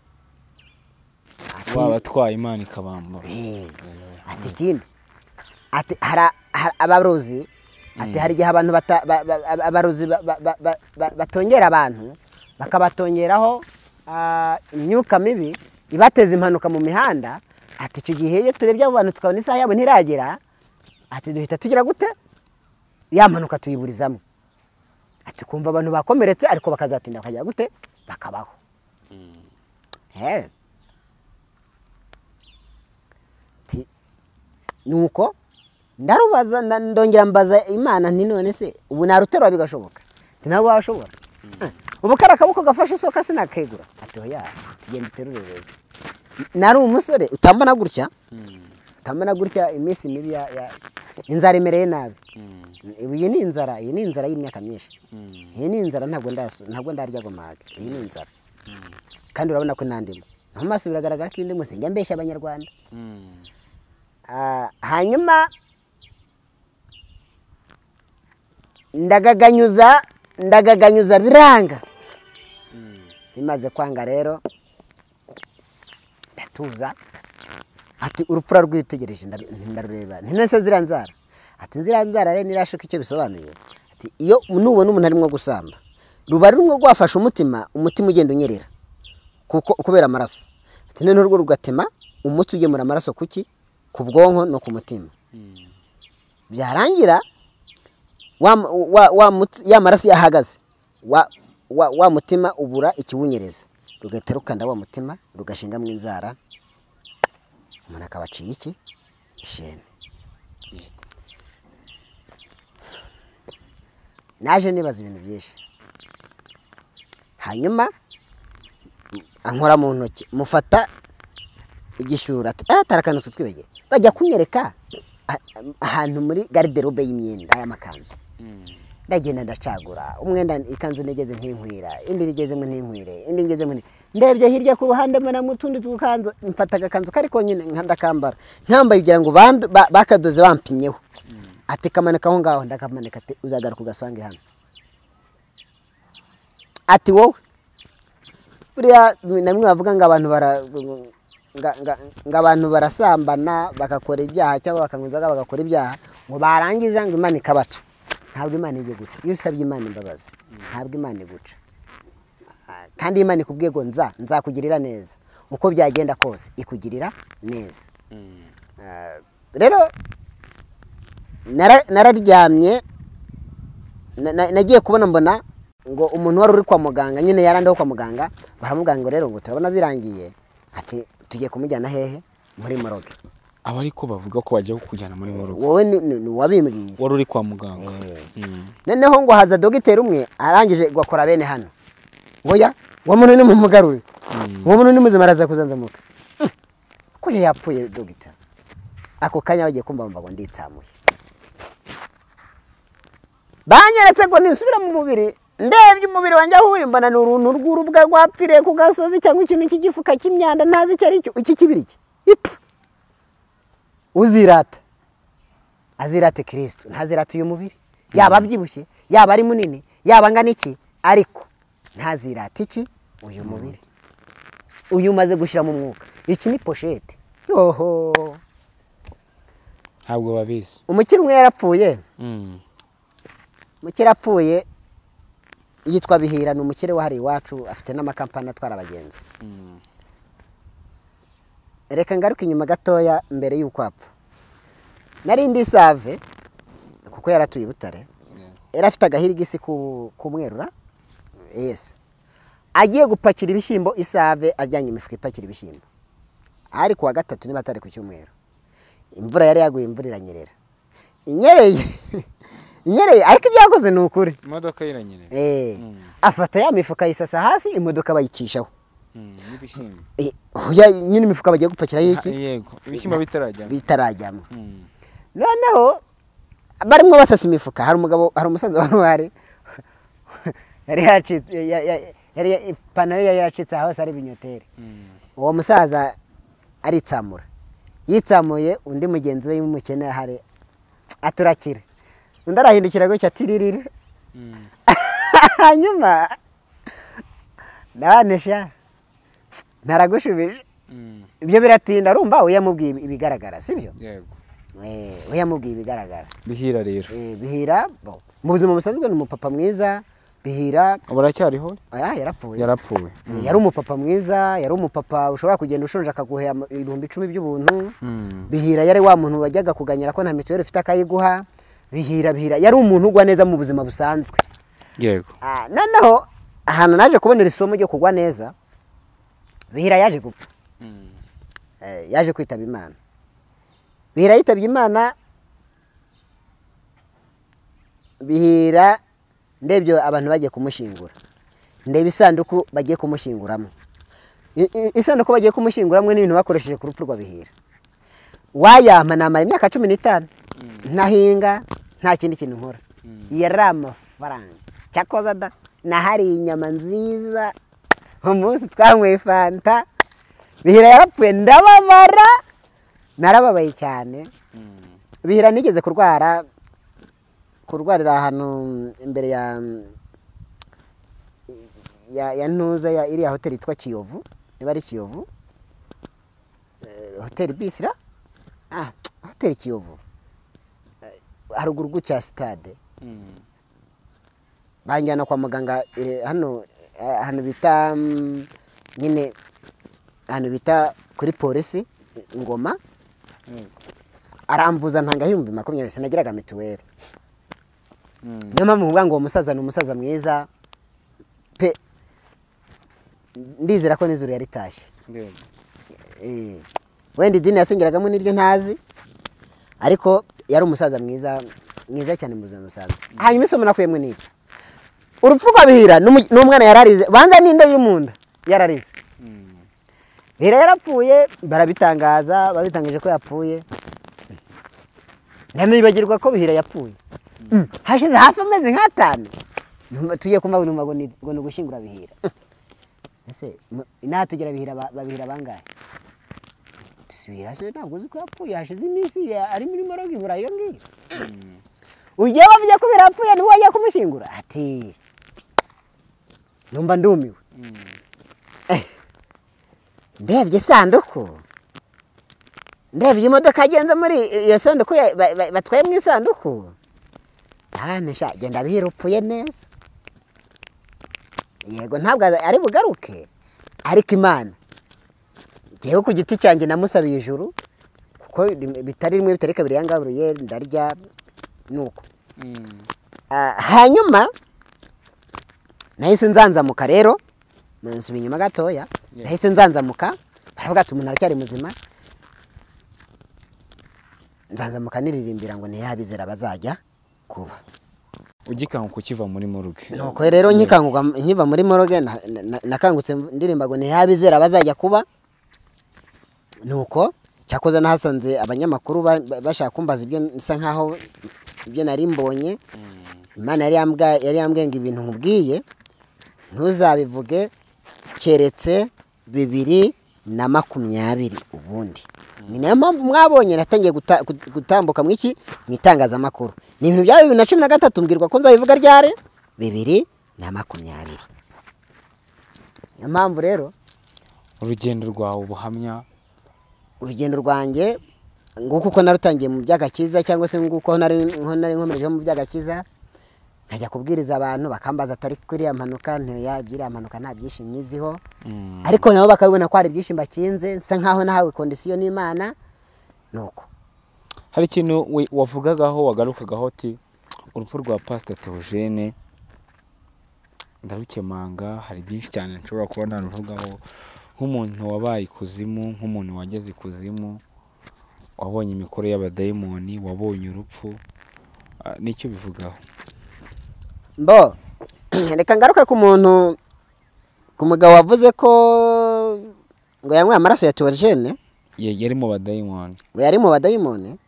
Wabatwaye Imana ikabamba. Ati kindi. Ati abarozi. Ati hari gihe abantu abarozi batongera abantu bakabatongeraho imyuka mibi ibateza impanuka mu mihanda. Ati icyo gihe iyo turebye abo bantu tukabona isaha yabo ntiragera, ati duhita tugira gute ya mpanuka tuyiburizamo. Ati kumva abantu bakomeretse ariko bakazatinda bakajya gute bakabaho. Nuko ndarubaza ndongera mbaza Imana nti none se ubu naruterwa bigashoboka? Nti nabo bashobora. Ubu karakabuko gafashe soka sinakegura. Ati oya tugenda uterure rero. Nari umusore utambana gutya. Utambana gutya imisi mibi ya inzara imereye nabi. Iyi ni inzara y'imyaka myinshi. Iyi ni inzara ntabwo ndarya gomage. Iyi ni inzara. Kandi urabona ko nandimo. Amaso biragaragara ko indimo sinjya mbeshya abanyarwanda. Hanyuma ndagaganyuza biranga. Bimaze kwanga rero ndatuza. Ati urupfura rwitegereje ndarureba. Ntinese ziranzara. Ati ziranzara rero nirashaka icyo bisobanuye. Ati iyo nubona umuntu arimo gusamba ruba rumwe rwafasha umutima ugenda unyerera kuko kubera amaraso. Ati none urwo rugatema umutsi ugemura amaraso kuki ku bwonko no ku mutima. byarangira ya maraso yahagaze wa mutima ubura ikiwunyereza rugahita rukanda wa mutima rugashinga mu inzara umuntu akaba aciye iki ishene. naje nibaza ibintu byinshi hanyuma ankora mu ntoki mufata igishura tarakana twibege bajya kunyereka ahantu muri garderobe y'imyenda y'amakanzu ndagenda ndacagura umwenda ikanzu negeze nkinkwira indi rigeze mu nkinkwire indi ngeze mu ndebye hirya ku ruhande mbona mu tundi tukanzu mfata agakanzu kari konyine nkandakambara nkambaye kugira ngo bakadoze bampinyeho ati kamanika aho ngaho ndakamanika ati uzagaruka ugasange hano ati wowe buriya namwe bavuga ngo abantu barasambana bagakora ibyaha cyangwa bakanguzaga bagakora ibyaha ngo barangiza ngo Imana ikabaca. Ntabwo Imana ije guca. Iyo usabye Imana imbabazi ntabwo Imana iguca, kandi Imana ikubwiye ngo nzakugirira neza uko byagenda kose ikugirira neza. Rero nararyamye nagiye kubona mbona ngo umuntu wari uri kwa muganga nyine yarandaho kwa muganga baramubwira ngo rero ngo turabona birangiye ati tugiye kumujyana hehe muri moroge. aba ariko bavuga ko bajya kukujyana muri moroge. Wowe ni wabimbwiye wari uri kwa muganga. Noneho ngo haza dogiteri umwe arangije gukora bene hano ngoya uwo muntu ni mumugarure uwo muntu ni muzima araza kuzanzamuka ko yapfuye dogiteri. Ako kanya bagiye kumva ngo nditsamuye banyeretse ngo nisubira mu mubiri ndebye umubiri wanjye aho uri mbona n'uruntu rw'urubwa rwapfiriye ku gasozi cyangwa ikintu cy'igifuka cy'imyanda ntazi icyo ari cyo iki kibiriki uzirata azirate Kristo ntazirate uyu mubiri yaba abyibushye yaba ari munini yaba angana iki ariko ntazirate iki uyu mubiri uyu maze gushira mu mwuka. Iki ni pochette yoho ntabwo babizi. Umukiri umwe yarapfuye umukiri apfuye yitwa Bihira ni umukire wahari iwacu afite n'amakampani atwara abagenzi. Reka ngaruka inyuma gatoya mbere y'uko apfa. Nari ndi save kuko yaratuye Butare era afite agahirigisi kumwerura yes agiye gupakira ibishyimbo isave ajyanye imifuka ipakira ibishyimbo ari kuwa gatatu niba atari ku cyumweru imvura yari yaguye imvura iranyerera inyereye ariko ibyakoze ni ukuri imodoka iranyerera afata ya mifuka yisasa hasi imodoka bayicishaho n'ibishyimbo nyine imifuka bagiye gupakira y'iki yego ibishyimbo bitarajyamo noneho barimo basasa imifuka hari umugabo hari umusaza wari yari yacitse yari ipantaro yari yacitse hose ari binyoteri. Uwo musaza aritsamura yitsamuye undi mugenzi we w'umukene hari aturakire undi arahindukira gutya atiririre hanyuma nabanesha ntaragushubije ibyo biratinda urumva uyamubwiye ibigaragara sibyo yego uyamubwiye ibigaragara. Bihira rero Bihira mu buzima busanzwe ni umupapa mwiza. Bihira baracyariho yarapfuye yari umupapa mwiza yari umupapa ushobora kugenda ushonje akaguhera 10,000 by'ubuntu. Bihira yari wa muntu wajyaga kuganyira ko nta mituweli ufite akayiguha. Bihira yari umuntu ugwa neza mu buzima busanzwe yego. Noneho ahantu naje kubonera isomo ryo kugwa neza Bihira yaje gupfa yaje kwitaba Imana. Bihira yitabye Imana. Bihira ndebyo abantu bagiye kumushingura ndebe isanduku bagiye kumushinguramo isanduku bagiye kumushinguramo n'ibintu bakoresheje ku rupfu rwa Bihira wayampa namara imyaka 15 ntahinga nta kindi kintu nkora yari amafaranga cyakoza da nahari inyama nziza umunsi twanyweye fanta Bihira yarapfuye ndababara narababaye cyane. Bihira nigeze kurwarira ahantu imbere ya ntuza ya iriya hoteli yitwa Kiyovu niba ari Kiyovu hoteli Bisira hoteli Kiyovu haruguru gucya stade banjyana kwa muganga hano bita nyine hano bita kuri polisi Ngoma aramvuza ntanga 20,000 sinagiraga mituweli. Niyo mpamvu mvuga ngo uwo musaza ni umusaza mwiza pe, ndizera ko n'izuru yaritashye. Wenda idini yasengeragamo n'iryo ntazi, ariko yari umusaza mwiza cyane mu buzima busanzwe. Hanyuma isomo nakuyemo n'icyo, urupfu rw'Abihira n'umwana yararize, banza n'inda iri mu nda yararize. Bihira yarapfuye, barabitangaza, babitangaje ko yapfuye. Ndanibagirwa ko Bihira yapfuye. Hashize hafi amezi nk'atanu tugiye kumva ngo ni ugushyingura Bihira. Ese natugira Babihira bangahe? Tusubira se ntabwo uzi ko yapfuye, hashize iminsi ari muri morogi burayo ngiyo. Ugiye bavuye ko Bihira yapfuye niwe wagiye kumushyingura? Ati numva ndumiwe. Ndebye sanduku, ndebye imodoka agenza muri iyo sanduku batwaye mu isanduku. Nesha genda Bihira upfuye neza. Yego ntabwo ari bugaruke, ariko Imana jewe ku giti cyanjye namusabiye ijuru, kuko bitari rimwe bitari kabiri yangaburiye ndarya nuko. Hanyuma nahise nzanzamuka rero, nsubiye inyuma gatoya, nahise nzanzamuka, baravuga ati umuntu aracyari muzima. Nzanzamuka niririmbira ngo ntiyabizera bazajya kuba. Ugikanguka ukiva muri moroge. Nuko rero nkiva muri moroge nakangutse ndirimba ngo ntiyabizera bazajya kuba. Nuko cyakoze nahasanze abanyamakuru bashaka kumbaza ibyo nsa nkaho ibyo nari mbonye. Imana yari yambwiye ngo ibintu nkubwiye ntuzabivuge keretse 2020 ubundi. Ni nayo mpamvu mwabonye natangiye gutambuka mu itangazamakuru. Ni ibintu bya 2013 mbwirwa ko nzabivuga ryare 2020. Niyo mpamvu rero urugendo rwawe ubuhamya, urugendo rwanjye nguko uko narutangiye mu by'agakiza, cyangwa se nguko nari nkomereje mu by'agakiza, nkajya kubwiriza abantu bakambaza atari kuri ya mpanuka byiriya mpanuka nta byishimyiziho. Ariko nabo bakabibona ko ari byishimba kinze, nsa nkaho nahawe condition n'Imana. Nuko hari ikintu wavugagaho wagarukagaho ati urupfu rwa Pastor Theogene ndarukemanga. Hari byinshi cyane nshobora kuba naruvugaho, nk'umuntu wabaye ikuzimu, nk'umuntu wageze ikuzimu, wabonye imikoro y'abadayimoni, wabonye urupfu, nicyo bivugaho. Mbo reka ngaruke ku mugabo wavuze ko ngo yanyweye amaraso ya Theogene. Yari mu badayimoni. Ngo yari mu badayimoni.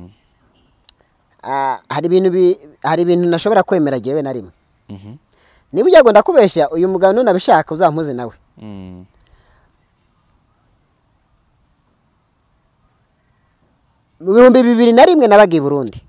Hari ibintu nashobora kwemera jewe na rimwe. Niba ujya ngo ndakubeshya uyu mugabo none abishaka uzampuze nawe. Mu 2001 nabaga i Burundi.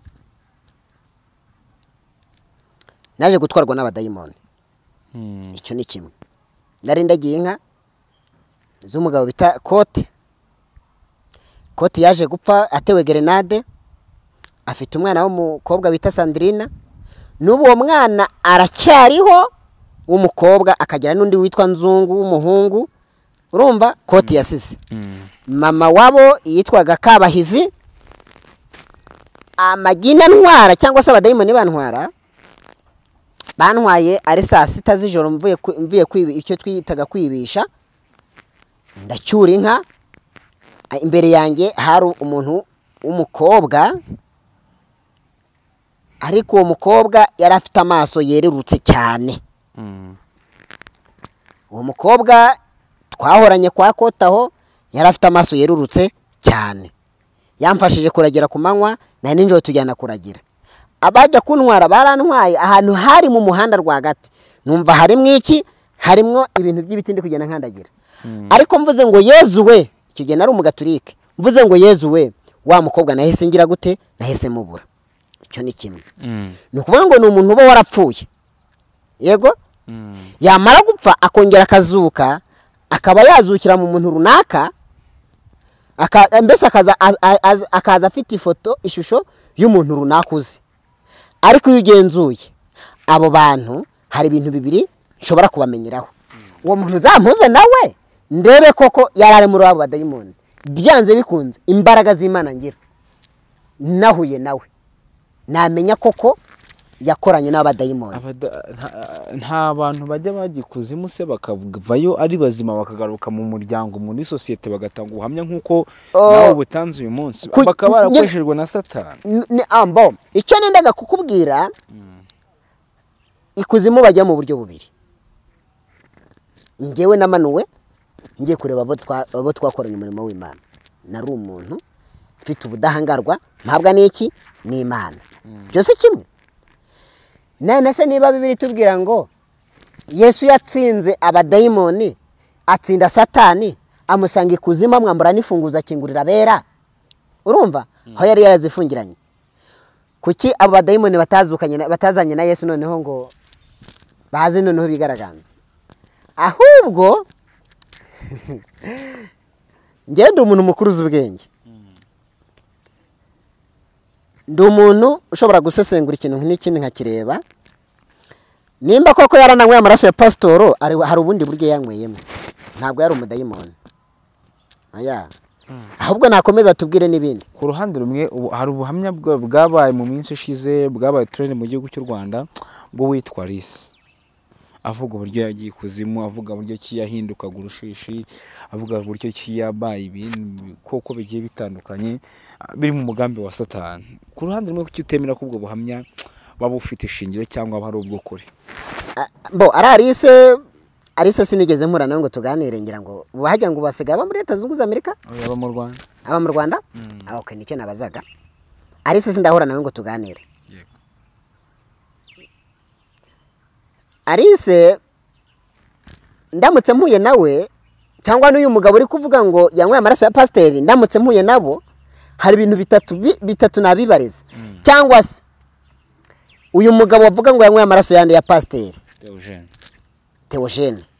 Naje gutwarwa n'abadayimoni. Icyo ni kimwe. Nari ndagiye inka z'umugabo bita Kote. Kote yaje gupfa atewe grenade, afite umwana w'umukobwa bita Sandrina. N'ubu uwo mwana aracyariho w'umukobwa, akagira n'undi witwa Nzungu w'umuhungu. Urumva Kote yasize. Mama wabo yitwaga Kabahizi. Amagina ntwara cyangwa se abadayimoni bantwaye ari saa 6 z'ijoro mvuye kwiba icyo twitaga kwibisha. Ndacyura inka, imbere yanjye hari umuntu w'umukobwa, ariko uwo mukobwa yari afite amaso yerurutse cyane. Uwo mukobwa twahoranye kwa Kotaho yari afite amaso yerurutse cyane. Yamfashije kuragira ku manywa na ninjoro tujyana kuragira. Abajya kuntwara barantwaye ahantu hari mu muhanda rwagati. Numva harimwo ibintu by'ibiti ndi kugenda nkandagira. Ariko mvuze ngo Yezu we, icyo gihe nari umugaturike, mvuze ngo Yezu we, wa mukobwa nahise ngira gute, nahise mubura. Icyo ni kimwe. Ni ukuvuga ngo ni umuntu uba warapfuye. Yego? Yamara gupfa akongera akazuka, akaba yazukira mu muntu runaka, mbese akaza afite ishusho y'umuntu runaka uzi. Ariko iyo ugenzuye abo bantu hari ibintu bibiri nshobora kubamenyeraho. Uwo muntu uzampuze nawe ndebe koko yarari muri abo badayimoni. Byanze bikunze imbaraga z'Imana ngira nahuye nawe namenya koko yakoranye n'abadayimoni. Nta bantu bajya bagikuzimu se bakavayo ari bazima bakagaruka mu muryango muri sosiyete bagatanga ubuhamya nk'uko nawe butanze uyu munsi bakaba barakoreshejwe na Satani? Icyo nendaga kukubwira, ikuzimu bajya mu buryo bubiri. Ngewe namanuwe ngiye kureba abo twakoranye umurimo w'Imana. Nari umuntu mfite ubudahangarwa mpabwa n'iki n'Imana, byose kimwe. None se niba Bibiri tubwira ngo Yesu yatsinze abadayimoni, atsinda Satani, amusanga ikuzimu, amwambura n'ifunguzo, akingurira abera, urumva aho yari yarazifungiranye, kuki abo badayimoni batazanye na Yesu noneho ngo bazi noneho bigaragaza? Ahubwo ngende umuntu mukuru uzi ubwenge, ndi umuntu ushobora gusesengura ikintu nk'ikindi nkakireba nimba koko yarananywe amaraso ya pasitoro, hari ubundi buryo yanyweyemo, ntabwo yari umudayimoni. Ahubwo nakomeza tubwire n'ibindi. Ku ruhande rumwe hari ubuhamya bwabaye mu minsi ishize, bwabaye trend mu gihugu cy'u Rwanda, bwo witwa Lisa, avuga uburyo yagiye ikuzimu, avuga uburyo ki yahindukaga urushishi, avuga uburyo ki yabaye ibintu koko bigiye bitandukanye biri mu mugambi wa Satani. Ku ruhande rumwe kuki utemera ko ubwo buhamya waba ufite ishingiro cyangwa hari ubwo kuri? Arise sinigeze mpura nawe ngo tuganire, ngira ngo bahajya ngo basigaye aba muri Leta Zunze Ubumwe za Amerika, aba mu Rwanda. Aba mu Rwanda? Okay, nicyo nabazaga. Arise sindahura nawe ngo tuganire. Arise ndamutse mpuye nawe, cyangwa n'uyu mugabo uri kuvuga ngo yanyweye amaraso ya pasiteri, ndamutse mpuye nabo, hari ibintu bitatu nabibariza. Cyangwa se uyu mugabo wavuga ngo yanyweye amaraso yande ya pasiteri Theogene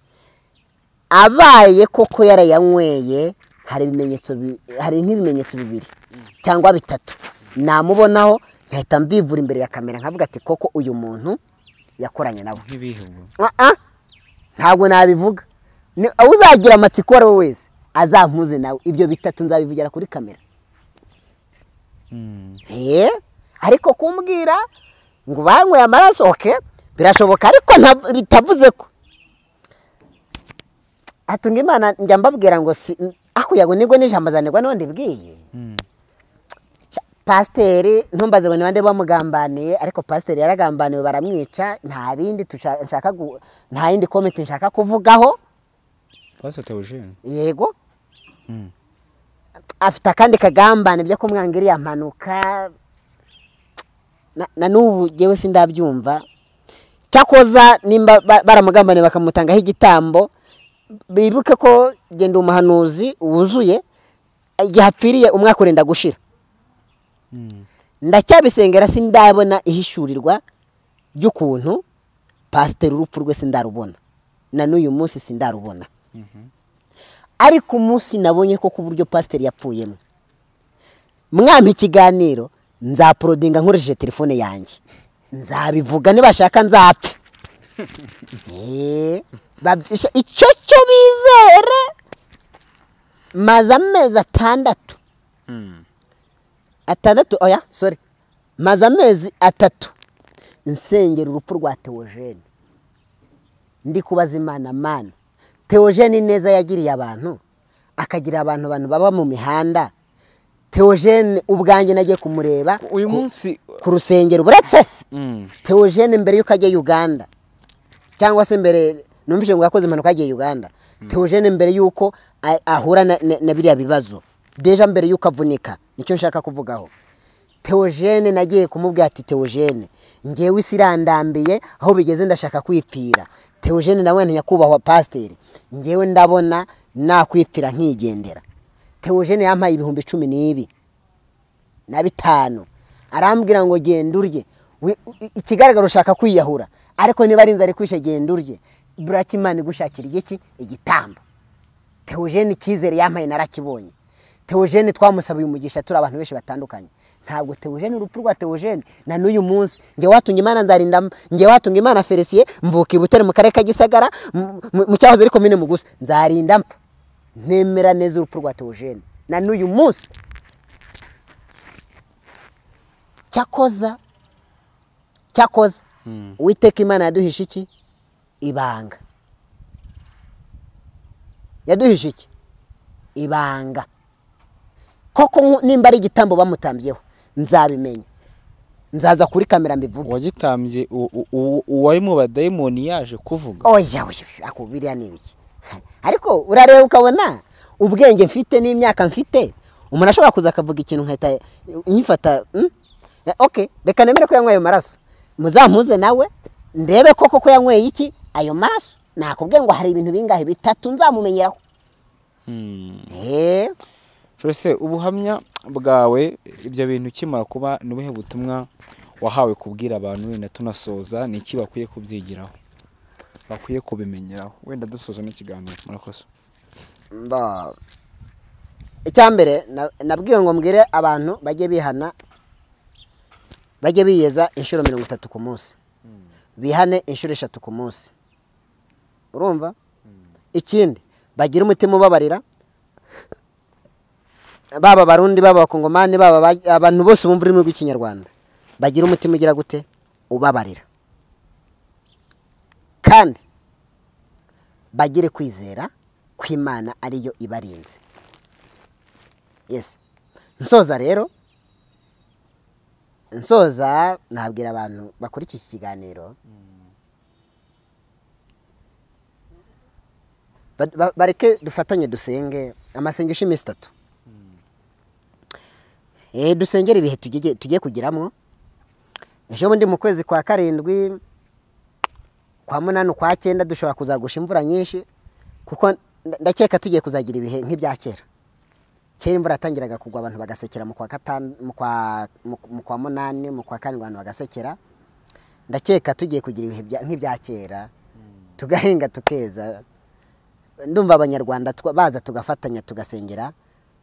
abaye koko yarayanyweye, hari nk'ibimenyetso bibiri cyangwa bitatu namubonaho, nkahita mbivura imbere ya kamera nkavuga ati koko uyu muntu yakoranye nabo. Ntabwo nabivuga. Uzagira amatsiko ari we wese azampuze nawe, ibyo bitatu nzabivugira kuri kamera. Ariko kumbwira ngo banyweye amaraso, okay, birashoboka, ariko bitavuze ko atunga Imana. Njya mbabwira ngo akuyago nibwo n'ijambo zanirwa n'undi bwiye. Pasiteri ntumbaze ngo nibande bamugambaniye, ariko pasiteri yaragambaniwe baramwica, nta bindi nta yindi comment nshaka kuvugaho. Pasiteri Theogene yego afite akandi kagambane byo kumwangiriya mpanuka, na n'ubu jewe sindabyumva. Cyakoza nimba baramugambaniye bakamutangaho igitambo, bibuke ko genda umuhanuzi wuzuye igihe apfiriye umwaka urenda gushira. Ndacyabisengera sindabona ihishurirwa ry'ukuntu pasiteri urupfu rwe sindarubona, na n'uyu munsi sindarubona. Ariko umunsi nabonye ko ku buryo pasiteri yapfuyemo, mwampa ikiganiro nzaporodinga nkoresheje telefone yanjye, nzabivuga nibashaka nzapfa. Icyo cyo bizere. Maze amezi maze amezi 3 nsengera urupfu rwa Theogene, ndi kubaza Imana, mana Theogene neza yagiriye abantu, akagira abantu baba mu mihanda. Theogene ubwanjye nagiye kumureba uyu munsi ku rusengero, buretse Theogene mbere yuko ajya Uganda, cyangwa se mbere numvise ngo yakoze impanuka yagiye Uganda. Theogene mbere yuko ahura na biriya bibazo, deja mbere yuko avunika, nicyo nshaka kuvugaho. Theogene nagiye kumubwira ati Theogene ngewe isirandambiye, aho bigeze ndashaka kwipfira. Theogene nawe ntiyakubahwa pasiteri, ngewe ndabona nakwipfira nkigendera. Theogene yampaye 12,000 arambwira ngo genda urye, ikigaragara ushaka kwiyahura, ariko niba ari inzara kwishe genda urye, Imana igushakira iki igitambo. Theogene cyizere yampaye narakibonye. Theogene twamusabiye umugisha turi abantu benshi batandukanye. Ntabwo Theogene urupfu rwa Theogene na n'uyu munsi nge watunga Imana nzarinda, nge watunga Imana Felicien mvuka Ibutare mu karere ka Gisagara mu cyahoze ariko mine mugusa, nzarinda mpfa nemera neza urupfu rwa Theogene na n'uyu munsi. cyakoza Uwiteka Imana yaduhishe iki? Ibanga. Yaduhishe iki? Ibanga. Koko nimba ari igitambo bamutambyeho nzabimenya, nzaza kuri kamera mbivuge. Wagitambye uwari mu badayimoni yaje kuvuga? Oya ako biriya ni ibiki? Ariko urareba ukabona ubwenge mfite n'imyaka mfite, umuntu ashobora kuza akavuga ikintu nkahita nyifata. Okay, reka nemere ko yanyweye maraso, muzampuze nawe ndebe koko ko yanyweye iki ayo maraso. Nakubwiye ngo hari ibintu bingahe bitatu nzamumenyeraho. Frese, ubuhamya bwawe ibyo bintu ukimara kuba nubuhe butumwa wahawe kubwira abantu, wenda tunasoza ni iki bakwiye kubyigiraho, bakwiye kubimenyeraho, wenda dusoza n'ikiganiro? Murakoze. Icyambere nabwiye ngo mbwire abantu bajye bihana, bajye biyeza inshuro 30 ku munsi, bihane inshuro 3 ku munsi. Urumva? Ikindi bagira umutima ubabarira, baba barundi, baba bakongomani, baba abantu bose bumva ururimi rw'ikinyarwanda, bagira umutima ugira gute? Ubabarira. Kandi bagire kwizera kw'Imana ariyo ibarinze. Yes. Nsoza rero, nabwira abantu bakora iki kiganiro, bareke dufatanye dusenge amasengesho iminsi 3. Dusengera ibihe tugiye kugiramwo. Ejo bundi mu kwezi kwa 7, kwa 8, kwa 9 dushobora kuzagusha imvura nyinshi, kuko ndakeka tugiye kuzagira ibihe nk'ibya kera. Kera imvura yatangiraga kugwa abantu bagasekera mu kwa 5, mu kwa 8, mu kwa 7 abantu bagasekera. Ndakeka tugiye kugira ibihe nk'ibya kera, tugahinga tukeza. Ndumva abanyarwanda baza tugafatanya tugasengera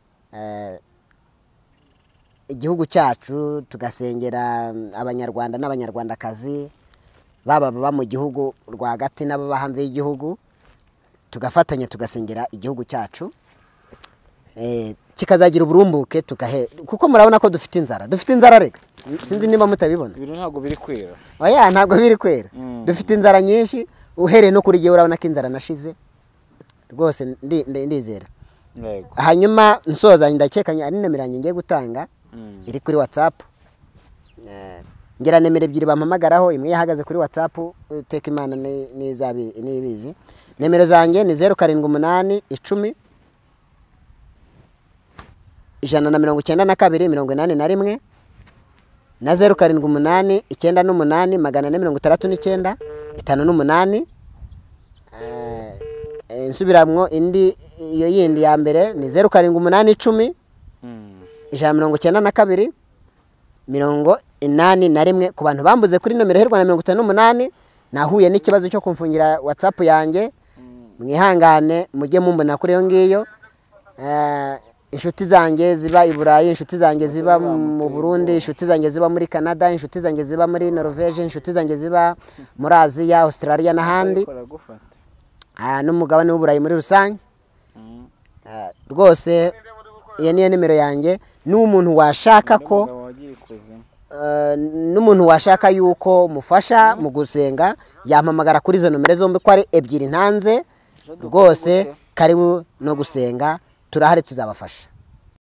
igihugu cyacu, tugasengera abanyarwanda n'abanyarwandakazi, baba mu gihugu rwagati n'ababa hanze y'igihugu, tugafatanya tugasengera igihugu cyacu, kikazagira uburumbuke, kuko murabona ko dufite inzara rega. Sinzi niba mutabibona. Ibintu ntabwo biri kwera. Oya, ntabwo biri kwera. Dufite inzara nyinshi, uhereye no kuri gihe urabona ko inzara nashize rwose. Ndizera. Hanyuma nsoza, ndakekanya ari nimero yanjye ngiye gutanga, iri kuri WhatsApp. Ngira nimero 2 bampamagaraho, imwe yahagaze kuri WhatsApp, Uwiteka Imana nibizi. Nimero zanjye ni 078 10 192 81 na 078 98 469 58. Nsubiramwo indi iyo yindi ya mbere ni 078 10 192 81 ku bantu bambuze kuri nomero herwa na 58. Nahuye n'ikibazo cyo kumfungira WhatsApp yanjye, mwihangane mujye mumbona kuri yo ngiyo. Inshuti zanjye ziba i Burayi, inshuti zanjye ziba mu Burundi, inshuti zanjye ziba muri Canada, inshuti zanjye ziba muri Norvege, inshuti zanjye ziba muri Aziya, Australia n'ahandi, n'umugabane w'Uburayi muri rusange. Rwose iyo niyo nimero yanjye. N'umuntu washaka ko n'umuntu washaka yuko mufasha mu gusenga, yampamagara kuri izo nomero zombi ko ari 2 ntanze. Rwose karibu no gusenga, turahari tuzabafasha.